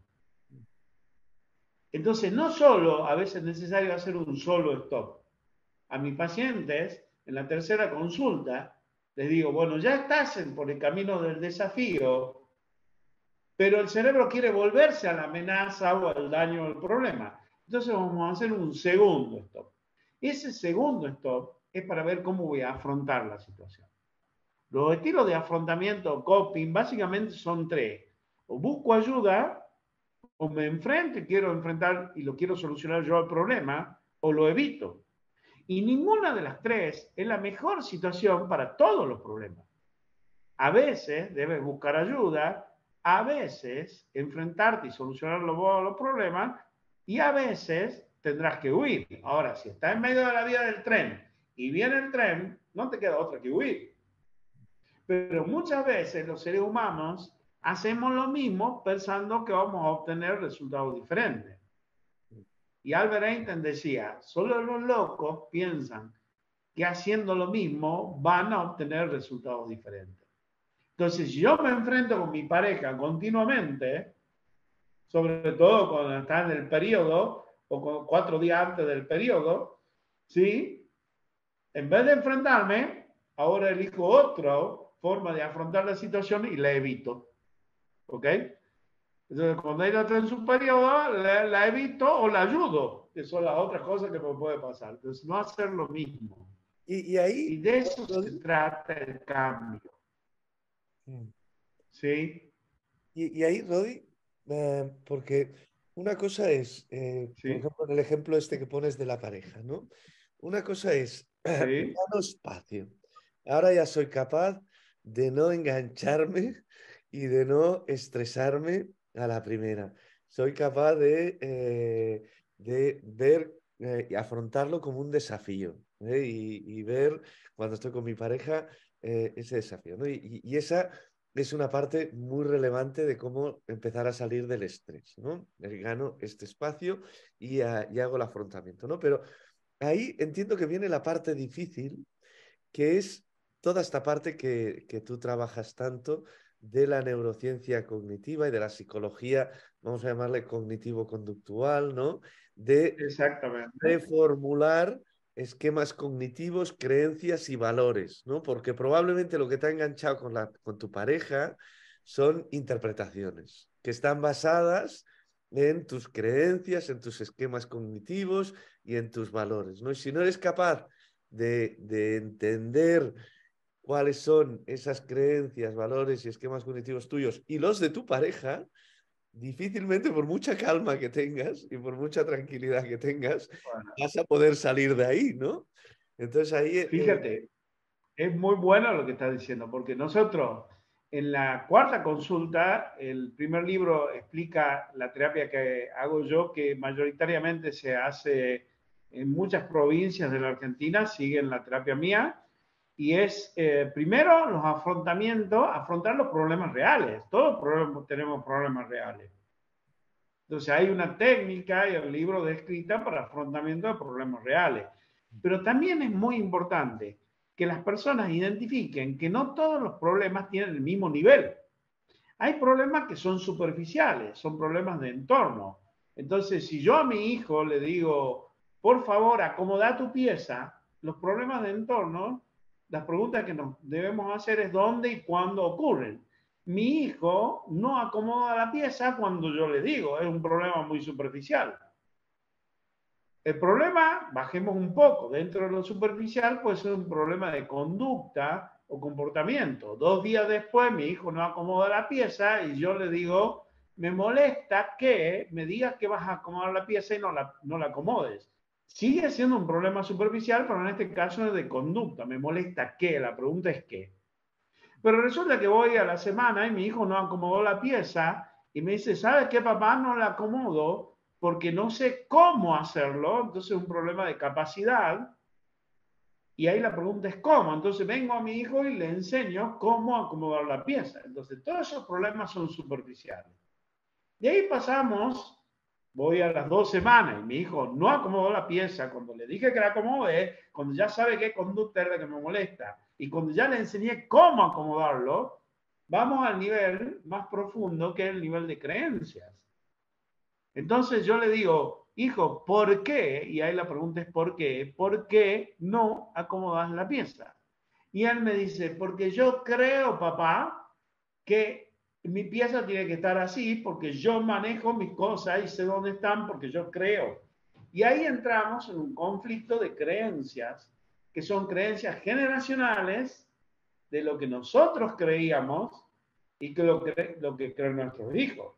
Speaker 2: Entonces, no solo a veces es necesario hacer un solo stop. A mis pacientes, en la tercera consulta, les digo, bueno, ya estás en, por el camino del desafío, pero el cerebro quiere volverse a la amenaza o al daño o al problema. Entonces vamos a hacer un segundo stop. Ese segundo stop es para ver cómo voy a afrontar la situación. Los estilos de afrontamiento coping básicamente son tres. O busco ayuda, o me enfrento y quiero enfrentar y lo quiero solucionar yo al problema, o lo evito. Y ninguna de las tres es la mejor situación para todos los problemas. A veces debes buscar ayuda, a veces enfrentarte y solucionar los, los problemas, y a veces tendrás que huir. Ahora, si estás en medio de la vía del tren y viene el tren, no te queda otra que huir. Pero muchas veces los seres humanos hacemos lo mismo pensando que vamos a obtener resultados diferentes. Y Albert Einstein decía, solo los locos piensan que haciendo lo mismo van a obtener resultados diferentes. Entonces, si yo me enfrento con mi pareja continuamente, sobre todo cuando está en el periodo o cuatro días antes del periodo, ¿sí? En vez de enfrentarme, ahora elijo otra forma de afrontar la situación y la evito. ¿Ok? Entonces, cuando ella está en su periodo, la, la evito o la ayudo, que son las otras cosas que me puede pasar. Entonces, no hacer lo mismo.
Speaker 1: Y, y ahí,
Speaker 2: Y de eso se trata el cambio. ¿Sí?
Speaker 1: y, y ahí, Rodi, eh, porque una cosa es, eh, por
Speaker 2: ¿Sí?
Speaker 1: ejemplo, en el ejemplo este que pones de la pareja, ¿no? Una cosa es,
Speaker 2: ¿Sí?
Speaker 1: gano espacio. Ahora ya soy capaz de no engancharme y de no estresarme a la primera. Soy capaz de, eh, de ver eh, y afrontarlo como un desafío, ¿eh? y, y ver cuando estoy con mi pareja eh, ese desafío, ¿no? Y, y, y esa es una parte muy relevante de cómo empezar a salir del estrés, ¿no? Gano este espacio y, uh, y hago el afrontamiento, ¿no? Pero ahí entiendo que viene la parte difícil, que es toda esta parte que, que tú trabajas tanto de la neurociencia cognitiva y de la psicología, vamos a llamarle cognitivo-conductual, ¿no? De
Speaker 2: Exactamente.
Speaker 1: reformular esquemas cognitivos, creencias y valores, ¿no? Porque probablemente lo que te ha enganchado con, la, con tu pareja son interpretaciones que están basadas en tus creencias, en tus esquemas cognitivos y en tus valores, ¿no? Y si no eres capaz de, de entender cuáles son esas creencias, valores y esquemas cognitivos tuyos y los de tu pareja, difícilmente, por mucha calma que tengas y por mucha tranquilidad que tengas,
Speaker 2: Bueno,
Speaker 1: vas a poder salir de ahí, ¿no? Entonces ahí... Eh,
Speaker 2: Fíjate, es muy bueno lo que estás diciendo, porque nosotros en la cuarta consulta, el primer libro explica la terapia que hago yo, que mayoritariamente se hace en muchas provincias de la Argentina, siguen la terapia mía, y es eh, primero los afrontamientos, afrontar los problemas reales. Todos problemas, tenemos problemas reales. Entonces hay una técnica y el libro descrita para afrontamiento de problemas reales. Pero también es muy importante que las personas identifiquen que no todos los problemas tienen el mismo nivel. Hay problemas que son superficiales, son problemas de entorno. Entonces, si yo a mi hijo le digo, por favor, acomoda tu pieza, los problemas de entorno, las preguntas que nos debemos hacer es dónde y cuándo ocurren. Mi hijo no acomoda la pieza cuando yo le digo, es un problema muy superficial. El problema, bajemos un poco, dentro de lo superficial puede ser un problema de conducta o comportamiento. Dos días después mi hijo no acomoda la pieza y yo le digo, me molesta que me digas que vas a acomodar la pieza y no la, no la acomodes. Sigue siendo un problema superficial, pero en este caso es de conducta. Me molesta que, la pregunta es qué. Pero resulta que voy a la semana y mi hijo no acomodó la pieza y me dice, ¿sabes qué, papá? No la acomodo porque no sé cómo hacerlo. Entonces es un problema de capacidad. Y ahí la pregunta es cómo. Entonces vengo a mi hijo y le enseño cómo acomodar la pieza. Entonces todos esos problemas son superficiales. De ahí pasamos, voy a las dos semanas y mi hijo no acomodó la pieza. Cuando le dije que la acomode, cuando ya sabe qué conducta es la que me molesta y cuando ya le enseñé cómo acomodarlo, vamos al nivel más profundo que es el nivel de creencias. Entonces yo le digo, hijo, ¿por qué? Y ahí la pregunta es ¿por qué? ¿Por qué no acomodas la pieza? Y él me dice, porque yo creo, papá, que mi pieza tiene que estar así porque yo manejo mis cosas y sé dónde están porque yo creo. Y ahí entramos en un conflicto de creencias, que son creencias generacionales de lo que nosotros creíamos y que lo, que, lo que creen nuestros hijos.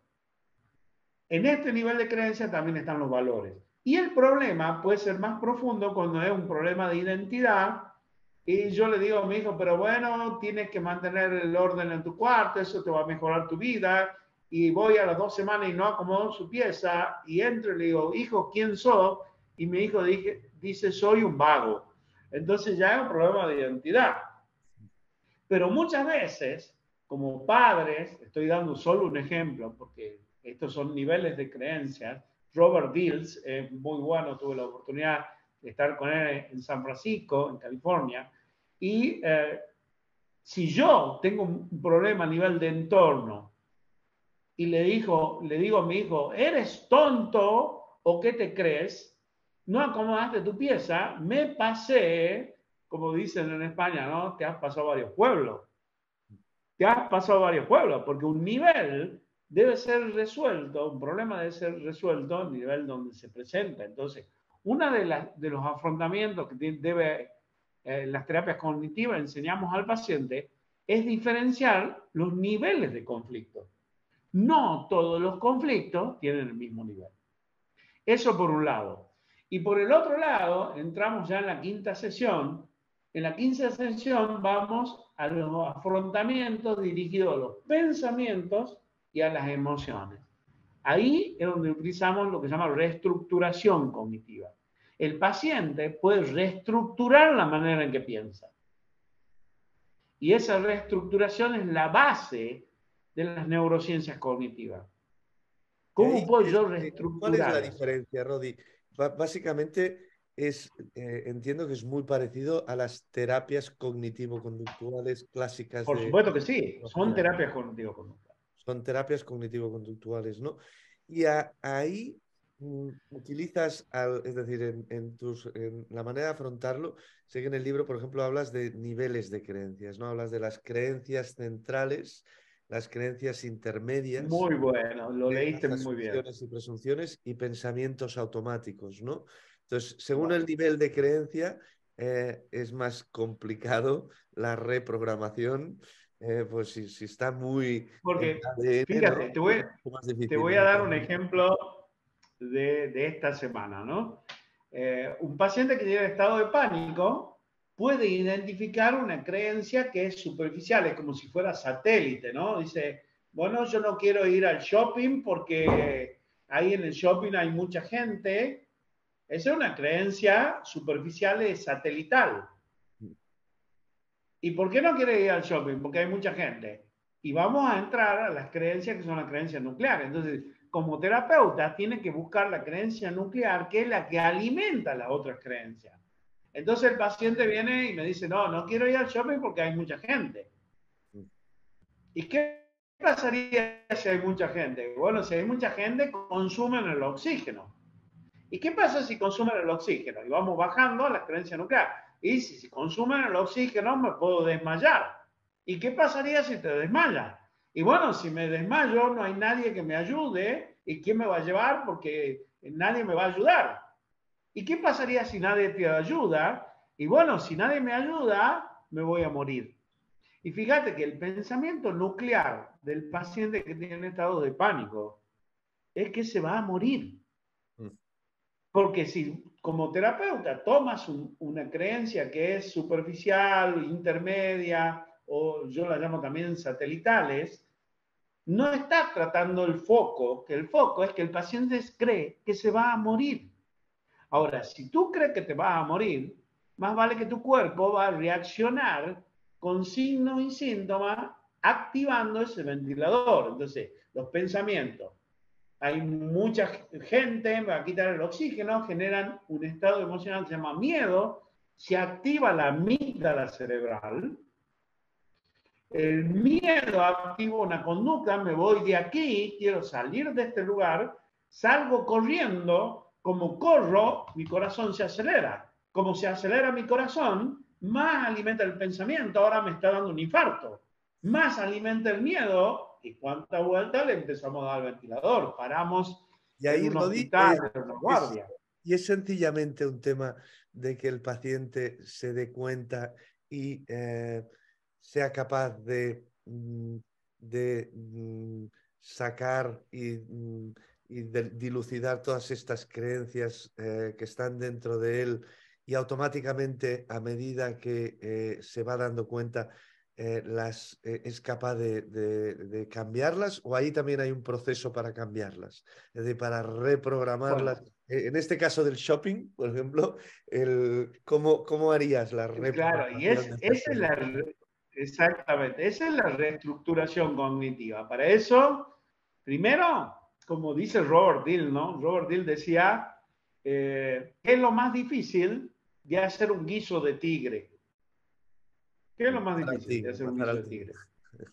Speaker 2: En este nivel de creencia también están los valores. Y el problema puede ser más profundo cuando es un problema de identidad. Y yo le digo a mi hijo, pero bueno, tienes que mantener el orden en tu cuarto, eso te va a mejorar tu vida. Y voy a las dos semanas y no acomodo su pieza. Y entro y le digo, hijo, ¿quién sos? Y mi hijo dice, dice, soy un vago. Entonces ya es un problema de identidad. Pero muchas veces, como padres, estoy dando solo un ejemplo, porque estos son niveles de creencias. Robert Dills es muy bueno, tuve la oportunidad de estar con él en San Francisco, en California, y eh, si yo tengo un problema a nivel de entorno y le, dijo, le digo a mi hijo, ¿eres tonto o qué te crees? No acomodaste tu pieza, me pasé, como dicen en España, ¿no? Te has pasado varios pueblos. Te has pasado varios pueblos, porque un nivel debe ser resuelto, un problema debe ser resuelto a nivel donde se presenta. Entonces, uno de, la, de los afrontamientos que debe eh, las terapias cognitivas enseñamos al paciente es diferenciar los niveles de conflicto. No todos los conflictos tienen el mismo nivel. Eso por un lado. Y por el otro lado, entramos ya en la quinta sesión. En la quinta sesión vamos a los afrontamientos dirigidos a los pensamientos y a las emociones. Ahí es donde utilizamos lo que se llama reestructuración cognitiva. El paciente puede reestructurar la manera en que piensa. Y esa reestructuración es la base de las neurociencias cognitivas. ¿Cómo
Speaker 1: ahí,
Speaker 2: puedo
Speaker 1: es,
Speaker 2: yo
Speaker 1: ¿cuál es la
Speaker 2: reestructurarlas?
Speaker 1: diferencia, Rodi? B básicamente es, eh, entiendo que es muy parecido a las terapias cognitivo-conductuales clásicas
Speaker 2: Por
Speaker 1: de
Speaker 2: supuesto que sí, son
Speaker 1: psicología, ¿no?
Speaker 2: terapias cognitivo-conductuales.
Speaker 1: Son terapias cognitivo-conductuales, ¿no? Y a, ahí mm, utilizas, al, es decir, en, en, tus, en la manera de afrontarlo, sé que en el libro, por ejemplo, hablas de niveles de creencias, ¿no? Hablas de las creencias centrales, las creencias intermedias,
Speaker 2: Muy bueno, lo
Speaker 1: eh,
Speaker 2: leíste
Speaker 1: las
Speaker 2: muy bien.
Speaker 1: asunciones y presunciones y pensamientos automáticos, ¿no? Entonces, según el
Speaker 2: Bueno,
Speaker 1: nivel de creencia, eh, es más complicado la reprogramación. Eh, pues si, si está muy en
Speaker 2: porque
Speaker 1: A D N, ¿no?
Speaker 2: fíjate, te voy,
Speaker 1: Es más
Speaker 2: te
Speaker 1: difícil
Speaker 2: voy
Speaker 1: de
Speaker 2: a dar un
Speaker 1: reprogramar.
Speaker 2: ejemplo de, de esta semana, ¿no? Eh, un paciente que tiene estado de pánico puede identificar una creencia que es superficial, es como si fuera satélite, ¿no? Dice, bueno, yo no quiero ir al shopping porque ahí en el shopping hay mucha gente. Esa es una creencia superficial y satelital. ¿Y por qué no quiere ir al shopping? Porque hay mucha gente. Y vamos a entrar a las creencias que son las creencias nucleares. Entonces, como terapeuta, tiene que buscar la creencia nuclear, que es la que alimenta las otras creencias. Entonces el paciente viene y me dice, no, no quiero ir al shopping porque hay mucha gente. ¿Y qué pasaría si hay mucha gente? Bueno, si hay mucha gente, consumen el oxígeno. ¿Y qué pasa si consumen el oxígeno? Y vamos bajando a las creencias nucleares. Y si, si consumen el oxígeno, me puedo desmayar. ¿Y qué pasaría si te desmayas? Y bueno, si me desmayo, no hay nadie que me ayude. ¿Y quién me va a llevar? Porque nadie me va a ayudar. ¿Y qué pasaría si nadie te ayuda? Y bueno, si nadie me ayuda, me voy a morir. Y fíjate que el pensamiento nuclear del paciente que tiene estado de pánico es que se va a morir. Porque si como terapeuta tomas un, una creencia que es superficial, intermedia, o yo la llamo también satelitales, no estás tratando el foco, que el foco es que el paciente cree que se va a morir. Ahora, si tú crees que te vas a morir, más vale que tu cuerpo va a reaccionar con signos y síntomas activando ese ventilador. Entonces, los pensamientos. Hay mucha gente, me va a quitar el oxígeno, generan un estado emocional que se llama miedo, se activa la amígdala cerebral, el miedo activa una conducta, me voy de aquí, quiero salir de este lugar, salgo corriendo, como corro, mi corazón se acelera, como se acelera mi corazón, más alimenta el pensamiento, ahora me está dando un infarto, más alimenta el miedo, y cuánta vuelta le empezamos a dar al ventilador, paramos
Speaker 1: Y
Speaker 2: en
Speaker 1: ahí,
Speaker 2: un
Speaker 1: Rodi,
Speaker 2: hospital,
Speaker 1: eh,
Speaker 2: en una
Speaker 1: es,
Speaker 2: guardia.
Speaker 1: y es sencillamente un tema de que el paciente se dé cuenta y eh, sea capaz de, mm, de mm, sacar y, mm, y de dilucidar todas estas creencias eh, que están dentro de él y automáticamente, a medida que eh, se va dando cuenta, eh, las, eh, es capaz de, de, de cambiarlas, o ahí también hay un proceso para cambiarlas, es decir, para reprogramarlas.
Speaker 2: Bueno,
Speaker 1: Eh, En este caso del shopping, por ejemplo, el, ¿cómo, ¿cómo harías la
Speaker 2: claro, y
Speaker 1: reprogramación
Speaker 2: es,
Speaker 1: de esta
Speaker 2: esa es la, exactamente, esa es la reestructuración cognitiva. Para eso, primero, como dice Robert Dill, ¿no? Robert Dill decía, eh, ¿qué es lo más difícil de hacer un guiso de tigre? ¿Qué es lo más
Speaker 1: Matar al
Speaker 2: difícil de
Speaker 1: tigre,
Speaker 2: hacer un
Speaker 1: matar
Speaker 2: guiso
Speaker 1: al
Speaker 2: de
Speaker 1: tigre.
Speaker 2: tigre?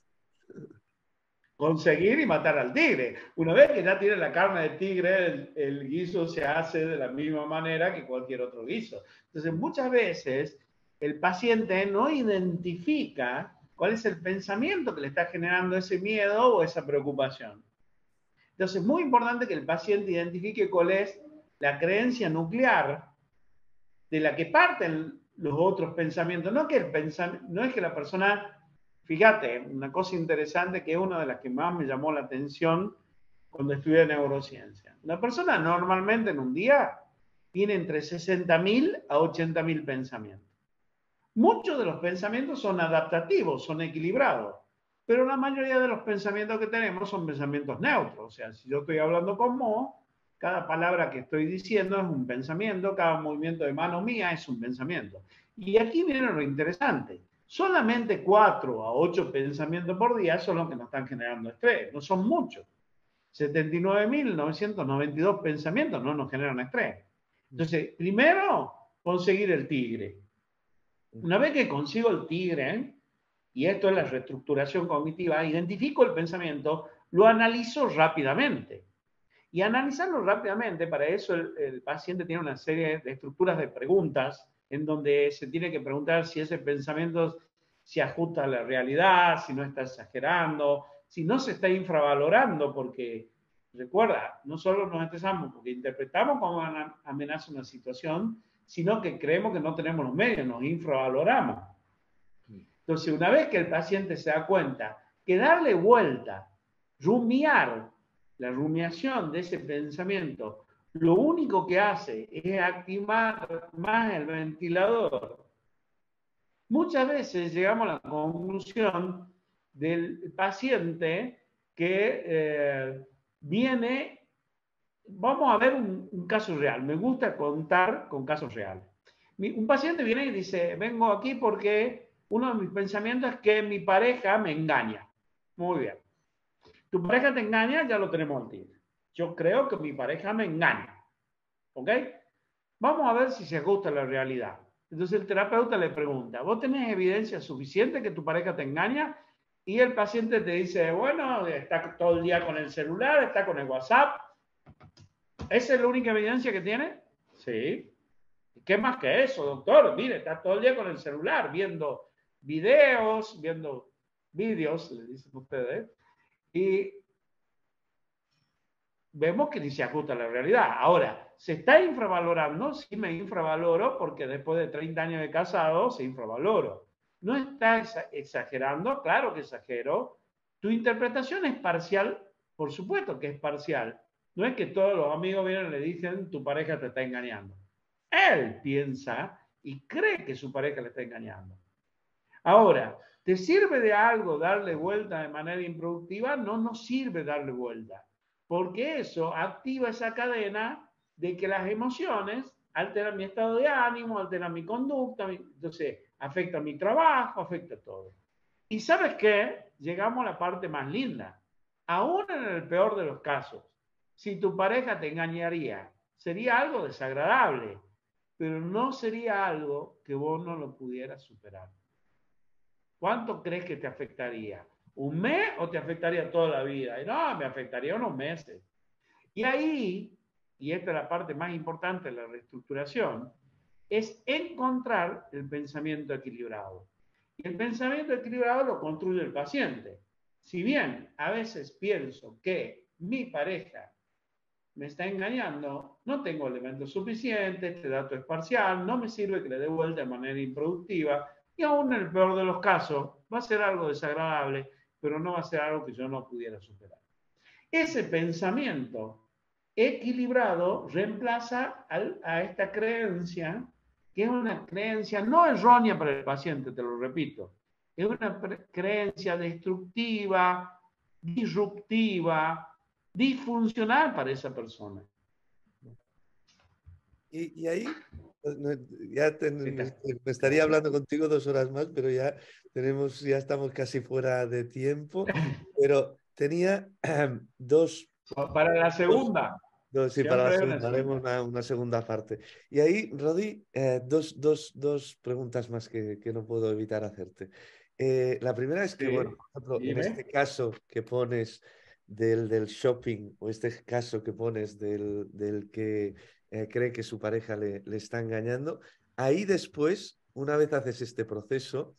Speaker 2: Conseguir y matar al tigre. Una vez que ya tiene la carne de tigre, el, el guiso se hace de la misma manera que cualquier otro guiso. Entonces, muchas veces el paciente no identifica cuál es el pensamiento que le está generando ese miedo o esa preocupación. Entonces, es muy importante que el paciente identifique cuál es la creencia nuclear de la que parten los otros pensamientos. No, que el pensamiento, no es que la persona, fíjate, una cosa interesante que es una de las que más me llamó la atención cuando estudié neurociencia. Una persona normalmente en un día tiene entre sesenta mil a ochenta mil pensamientos. Muchos de los pensamientos son adaptativos, son equilibrados, pero la mayoría de los pensamientos que tenemos son pensamientos neutros. O sea, si yo estoy hablando con Mo, cada palabra que estoy diciendo es un pensamiento, cada movimiento de mano mía es un pensamiento. Y aquí viene lo interesante. Solamente cuatro a ocho pensamientos por día son los que nos están generando estrés, no son muchos. setenta y nueve mil novecientos noventa y dos pensamientos no nos generan estrés. Entonces, primero, conseguir el tigre. Una vez que consigo el tigre, y esto es la reestructuración cognitiva, identifico el pensamiento, lo analizo rápidamente. Y analizarlo rápidamente, para eso el, el paciente tiene una serie de estructuras de preguntas en donde se tiene que preguntar si ese pensamiento se ajusta a la realidad, si no está exagerando, si no se está infravalorando, porque recuerda, no solo nos estresamos porque interpretamos como amenaza una situación, sino que creemos que no tenemos los medios, nos infravaloramos. Entonces, una vez que el paciente se da cuenta que darle vuelta, rumiar, la rumiación de ese pensamiento lo único que hace es activar más el ventilador. Muchas veces llegamos a la conclusión del paciente que eh, viene, vamos a ver un, un caso real, me gusta contar con casos reales. Un paciente viene y dice, vengo aquí porque uno de mis pensamientos es que mi pareja me engaña. Muy bien. Tu pareja te engaña, ya lo tenemos al tiro. Yo creo que mi pareja me engaña. ¿Ok? Vamos a ver si se ajusta a la realidad. Entonces el terapeuta le pregunta, ¿vos tenés evidencia suficiente que tu pareja te engaña? Y el paciente te dice, bueno, está todo el día con el celular, está con el WhatsApp. ¿Esa es la única evidencia que tiene? Sí. ¿Qué más que eso, doctor? Mire, está todo el día con el celular, viendo videos, viendo vídeos, le dicen ustedes, y vemos que ni se ajusta a la realidad. Ahora, ¿se está infravalorando? Sí, me infravaloro porque después de treinta años de casado se infravaloro. ¿No está exagerando? Claro que exagero. ¿Tu interpretación es parcial? Por supuesto que es parcial. No es que todos los amigos vienen y le dicen tu pareja te está engañando. Él piensa y cree que su pareja le está engañando. Ahora, ¿te sirve de algo darle vuelta de manera improductiva? No, no sirve darle vuelta, porque eso activa esa cadena de que las emociones alteran mi estado de ánimo, alteran mi conducta, entonces afecta mi trabajo, afecta todo. ¿Y sabes qué? Llegamos a la parte más linda. Aún en el peor de los casos, si tu pareja te engañaría, sería algo desagradable, pero no sería algo que vos no lo pudieras superar. ¿Cuánto crees que te afectaría? ¿Un mes o te afectaría toda la vida? Y no, me afectaría unos meses. Y ahí, y esta es la parte más importante de la reestructuración, es encontrar el pensamiento equilibrado. Y el pensamiento equilibrado lo construye el paciente. Si bien a veces pienso que mi pareja me está engañando, no tengo elementos suficientes, este dato es parcial, no me sirve que le dé vuelta de manera improductiva, y aún en el peor de los casos va a ser algo desagradable, pero no va a ser algo que yo no pudiera superar. Ese pensamiento equilibrado reemplaza al, a esta creencia, que es una creencia no errónea para el paciente, te lo repito, es una creencia destructiva, disruptiva, disfuncional para esa persona.
Speaker 1: Y, y ahí, ya te, me estaría hablando contigo dos horas más, pero ya tenemos, ya estamos casi fuera de tiempo. Pero tenía dos.
Speaker 2: Para la segunda.
Speaker 1: Dos, dos, sí, para la segunda, haremos una, una segunda parte. Y ahí, Rodi, eh, dos, dos, dos preguntas más que, que no puedo evitar hacerte. Eh, la primera es que, sí, bueno, por ejemplo, en este caso que pones del, del shopping, o este caso que pones del, del que eh, cree que su pareja le, le está engañando, ahí después, una vez haces este proceso,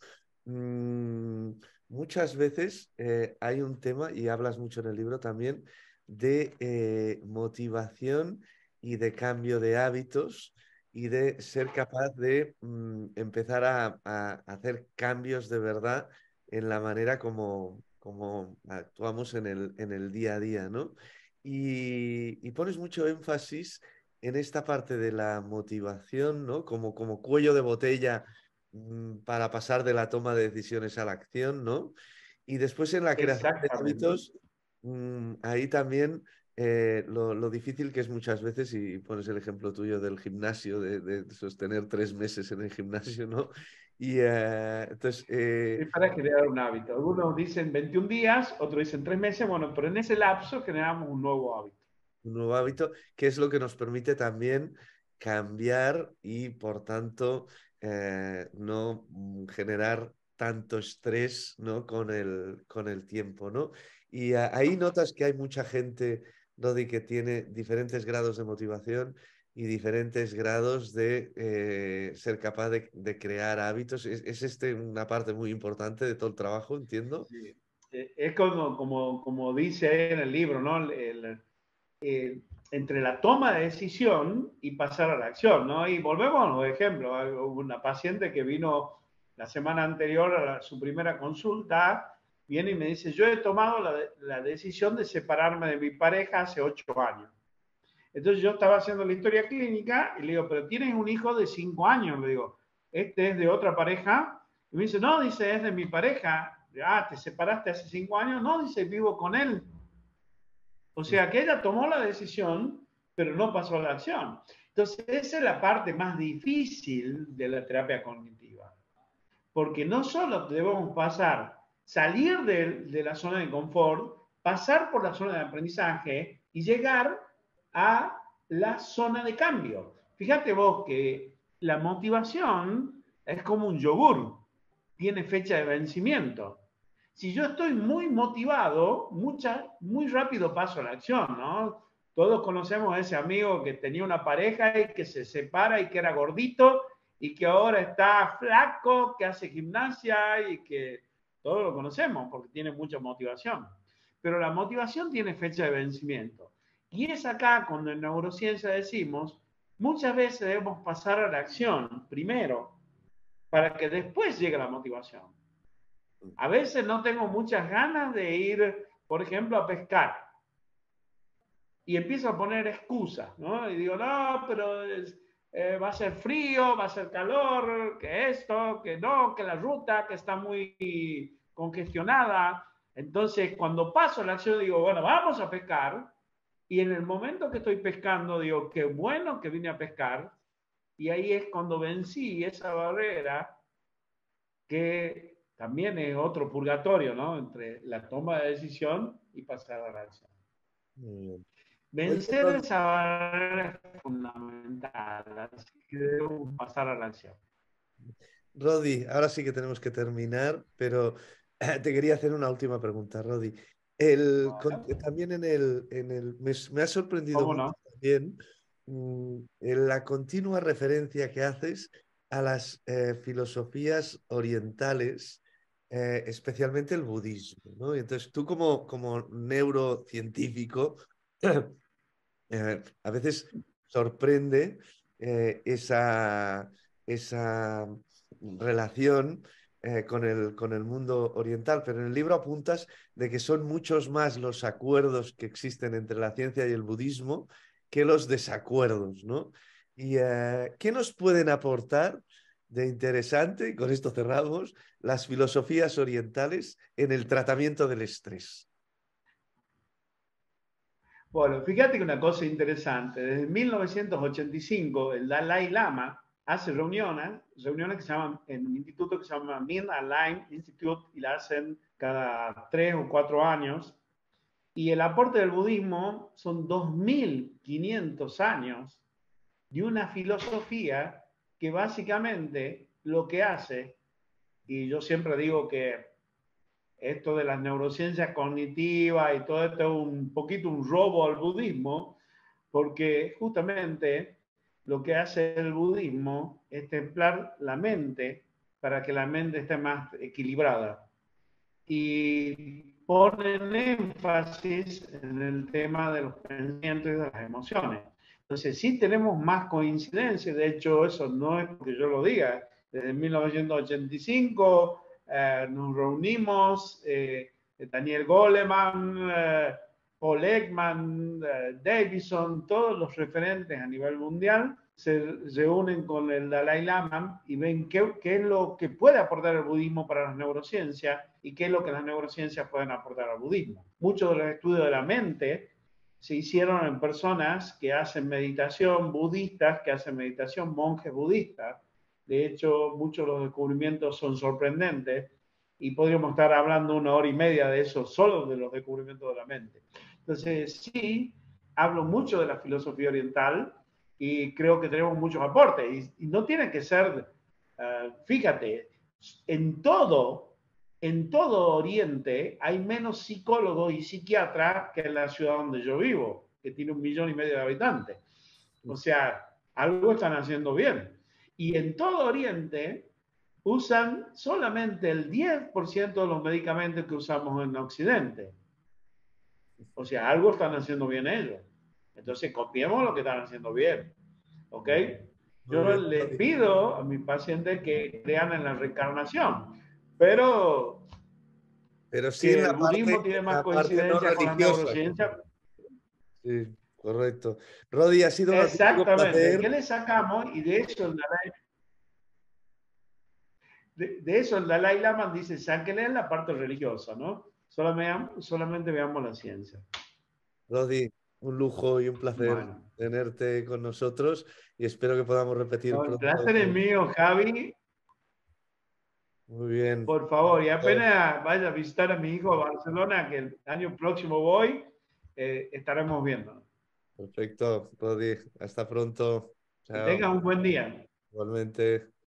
Speaker 1: mmm, muchas veces eh, hay un tema, y hablas mucho en el libro también, de eh, motivación y de cambio de hábitos y de ser capaz de mm, empezar a, a, hacer cambios de verdad en la manera como, como actuamos en el, en el día a día, ¿no? Y, y pones mucho énfasis en esta parte de la motivación, ¿no? Como, como cuello de botella mm, para pasar de la toma de decisiones a la acción, ¿no? Y después en la creación de hábitos, mmm, ahí también eh, lo, lo difícil que es muchas veces, y pones el ejemplo tuyo del gimnasio, de, de sostener tres meses en el gimnasio, ¿no? Y eh, entonces... Eh,
Speaker 2: es para crear un hábito. Algunos dicen veintiún días, otros dicen tres meses, bueno, pero en ese lapso generamos un nuevo hábito.
Speaker 1: Un nuevo hábito, que es lo que nos permite también cambiar y, por tanto, eh, no generar tanto estrés, ¿no? con, el, con el tiempo, ¿no? Y a, ahí notas que hay mucha gente, Rodi, que tiene diferentes grados de motivación y diferentes grados de eh, ser capaz de, de crear hábitos. ¿Es, es este una parte muy importante de todo el trabajo, entiendo?
Speaker 2: Sí. Es como, como, como dice en el libro, ¿no? El, Eh, entre la toma de decisión y pasar a la acción, ¿no? Y volvemos a los ejemplos. Hubo una paciente que vino la semana anterior a la, su primera consulta, viene y me dice, yo he tomado la, la decisión de separarme de mi pareja hace ocho años. Entonces yo estaba haciendo la historia clínica y le digo, pero tienes un hijo de cinco años, le digo, ¿este es de otra pareja? Y me dice, no, dice, es de mi pareja. Ah, ¿te separaste hace cinco años? No, dice, vivo con él. O sea, que ella tomó la decisión, pero no pasó a la acción. Entonces, esa es la parte más difícil de la terapia cognitiva. Porque no solo debemos pasar, salir de, de la zona de confort, pasar por la zona de aprendizaje y llegar a la zona de cambio. Fíjate vos que la motivación es como un yogur, tiene fecha de vencimiento. Si yo estoy muy motivado, mucha, muy rápido paso a la acción, ¿no? Todos conocemos a ese amigo que tenía una pareja y que se separa y que era gordito y que ahora está flaco, que hace gimnasia y que todos lo conocemos porque tiene mucha motivación. Pero la motivación tiene fecha de vencimiento. Y es acá cuando en neurociencia decimos, muchas veces debemos pasar a la acción primero para que después llegue la motivación. A veces no tengo muchas ganas de ir, por ejemplo, a pescar. Y empiezo a poner excusas, ¿no? Y digo, no, pero es, eh, va a ser frío, va a ser calor, que esto, que no, que la ruta, que está muy congestionada. Entonces, cuando paso la acción, digo, bueno, vamos a pescar. Y en el momento que estoy pescando, digo, qué bueno que vine a pescar. Y ahí es cuando vencí esa barrera que también es otro purgatorio, ¿no? Entre la toma de decisión y pasar a la acción.
Speaker 1: Bien.
Speaker 2: Vencer Oye, esa barrera es fundamental, así que debemos pasar a la acción.
Speaker 1: Rodi, ahora sí que tenemos que terminar, pero te quería hacer una última pregunta, Rodi. El, con, también en el, en el me, me ha sorprendido mucho
Speaker 2: no?
Speaker 1: también mmm, en la continua referencia que haces a las eh, filosofías orientales, eh, especialmente el budismo, ¿no? Y entonces tú como, como neurocientífico, eh, a veces sorprende eh, esa, esa relación eh, con, el, con el mundo oriental, pero en el libro apuntas de que son muchos más los acuerdos que existen entre la ciencia y el budismo que los desacuerdos, ¿no? ¿Y eh, qué nos pueden aportar de interesante, y con esto cerramos, las filosofías orientales en el tratamiento del estrés?
Speaker 2: Bueno, fíjate que una cosa interesante, desde mil novecientos ochenta y cinco el Dalai Lama hace reuniones, reuniones que se llaman, en un instituto que se llama Mind Align Institute, y la hacen cada tres o cuatro años, y el aporte del budismo son dos mil quinientos años de una filosofía que básicamente lo que hace, y yo siempre digo que esto de las neurociencias cognitivas y todo esto es un poquito un robo al budismo, porque justamente lo que hace el budismo es templar la mente para que la mente esté más equilibrada. Y ponen énfasis en el tema de los pensamientos y de las emociones. Entonces, sí tenemos más coincidencias, de hecho, eso no es porque yo lo diga. Desde mil novecientos ochenta y cinco eh, nos reunimos, eh, Daniel Goleman, eh, Paul Ekman, eh, Davison, todos los referentes a nivel mundial se reúnen con el Dalai Lama y ven qué, qué es lo que puede aportar el budismo para las neurociencias y qué es lo que las neurociencias pueden aportar al budismo. Muchos de los estudios de la mente se hicieron en personas que hacen meditación, budistas, que hacen meditación, monjes budistas. De hecho, muchos de los descubrimientos son sorprendentes y podríamos estar hablando una hora y media de eso, solo de los descubrimientos de la mente. Entonces, sí, hablo mucho de la filosofía oriental y creo que tenemos muchos aportes. Y, y no tiene que ser, uh, fíjate, en todo, en todo Oriente hay menos psicólogos y psiquiatras que en la ciudad donde yo vivo, que tiene un millón y medio de habitantes. O sea, algo están haciendo bien. Y en todo Oriente usan solamente el diez por ciento de los medicamentos que usamos en Occidente. O sea, algo están haciendo bien ellos. Entonces, copiemos lo que están haciendo bien. ¿Ok? Yo les pido a mis pacientes que crean en la reencarnación, pero,
Speaker 1: pero sí
Speaker 2: que
Speaker 1: en la
Speaker 2: el budismo
Speaker 1: parte,
Speaker 2: tiene
Speaker 1: en
Speaker 2: más
Speaker 1: la parte no
Speaker 2: coincidencia con la
Speaker 1: religiosa.
Speaker 2: neurociencia.
Speaker 1: Sí. correcto. Rodi, ha sido un auténtico
Speaker 2: Exactamente. ¿Qué
Speaker 1: placer.
Speaker 2: le sacamos? Y de eso el Dalai, de, de eso el Dalai Lama dice, sáquenle la parte religiosa, ¿no? Solamente, solamente veamos la ciencia.
Speaker 1: Rodi, un lujo y un placer
Speaker 2: Bueno,
Speaker 1: tenerte con nosotros y espero que podamos repetir
Speaker 2: no, el
Speaker 1: pronto.
Speaker 2: placer es mío, Javi.
Speaker 1: Muy bien.
Speaker 2: Por favor, y apenas vaya a visitar a mi hijo a Barcelona, que el año próximo voy, eh, estaremos viendo.
Speaker 1: Perfecto, Rodi. Hasta pronto.
Speaker 2: Que
Speaker 1: Chao.
Speaker 2: tengas un buen día.
Speaker 1: Igualmente.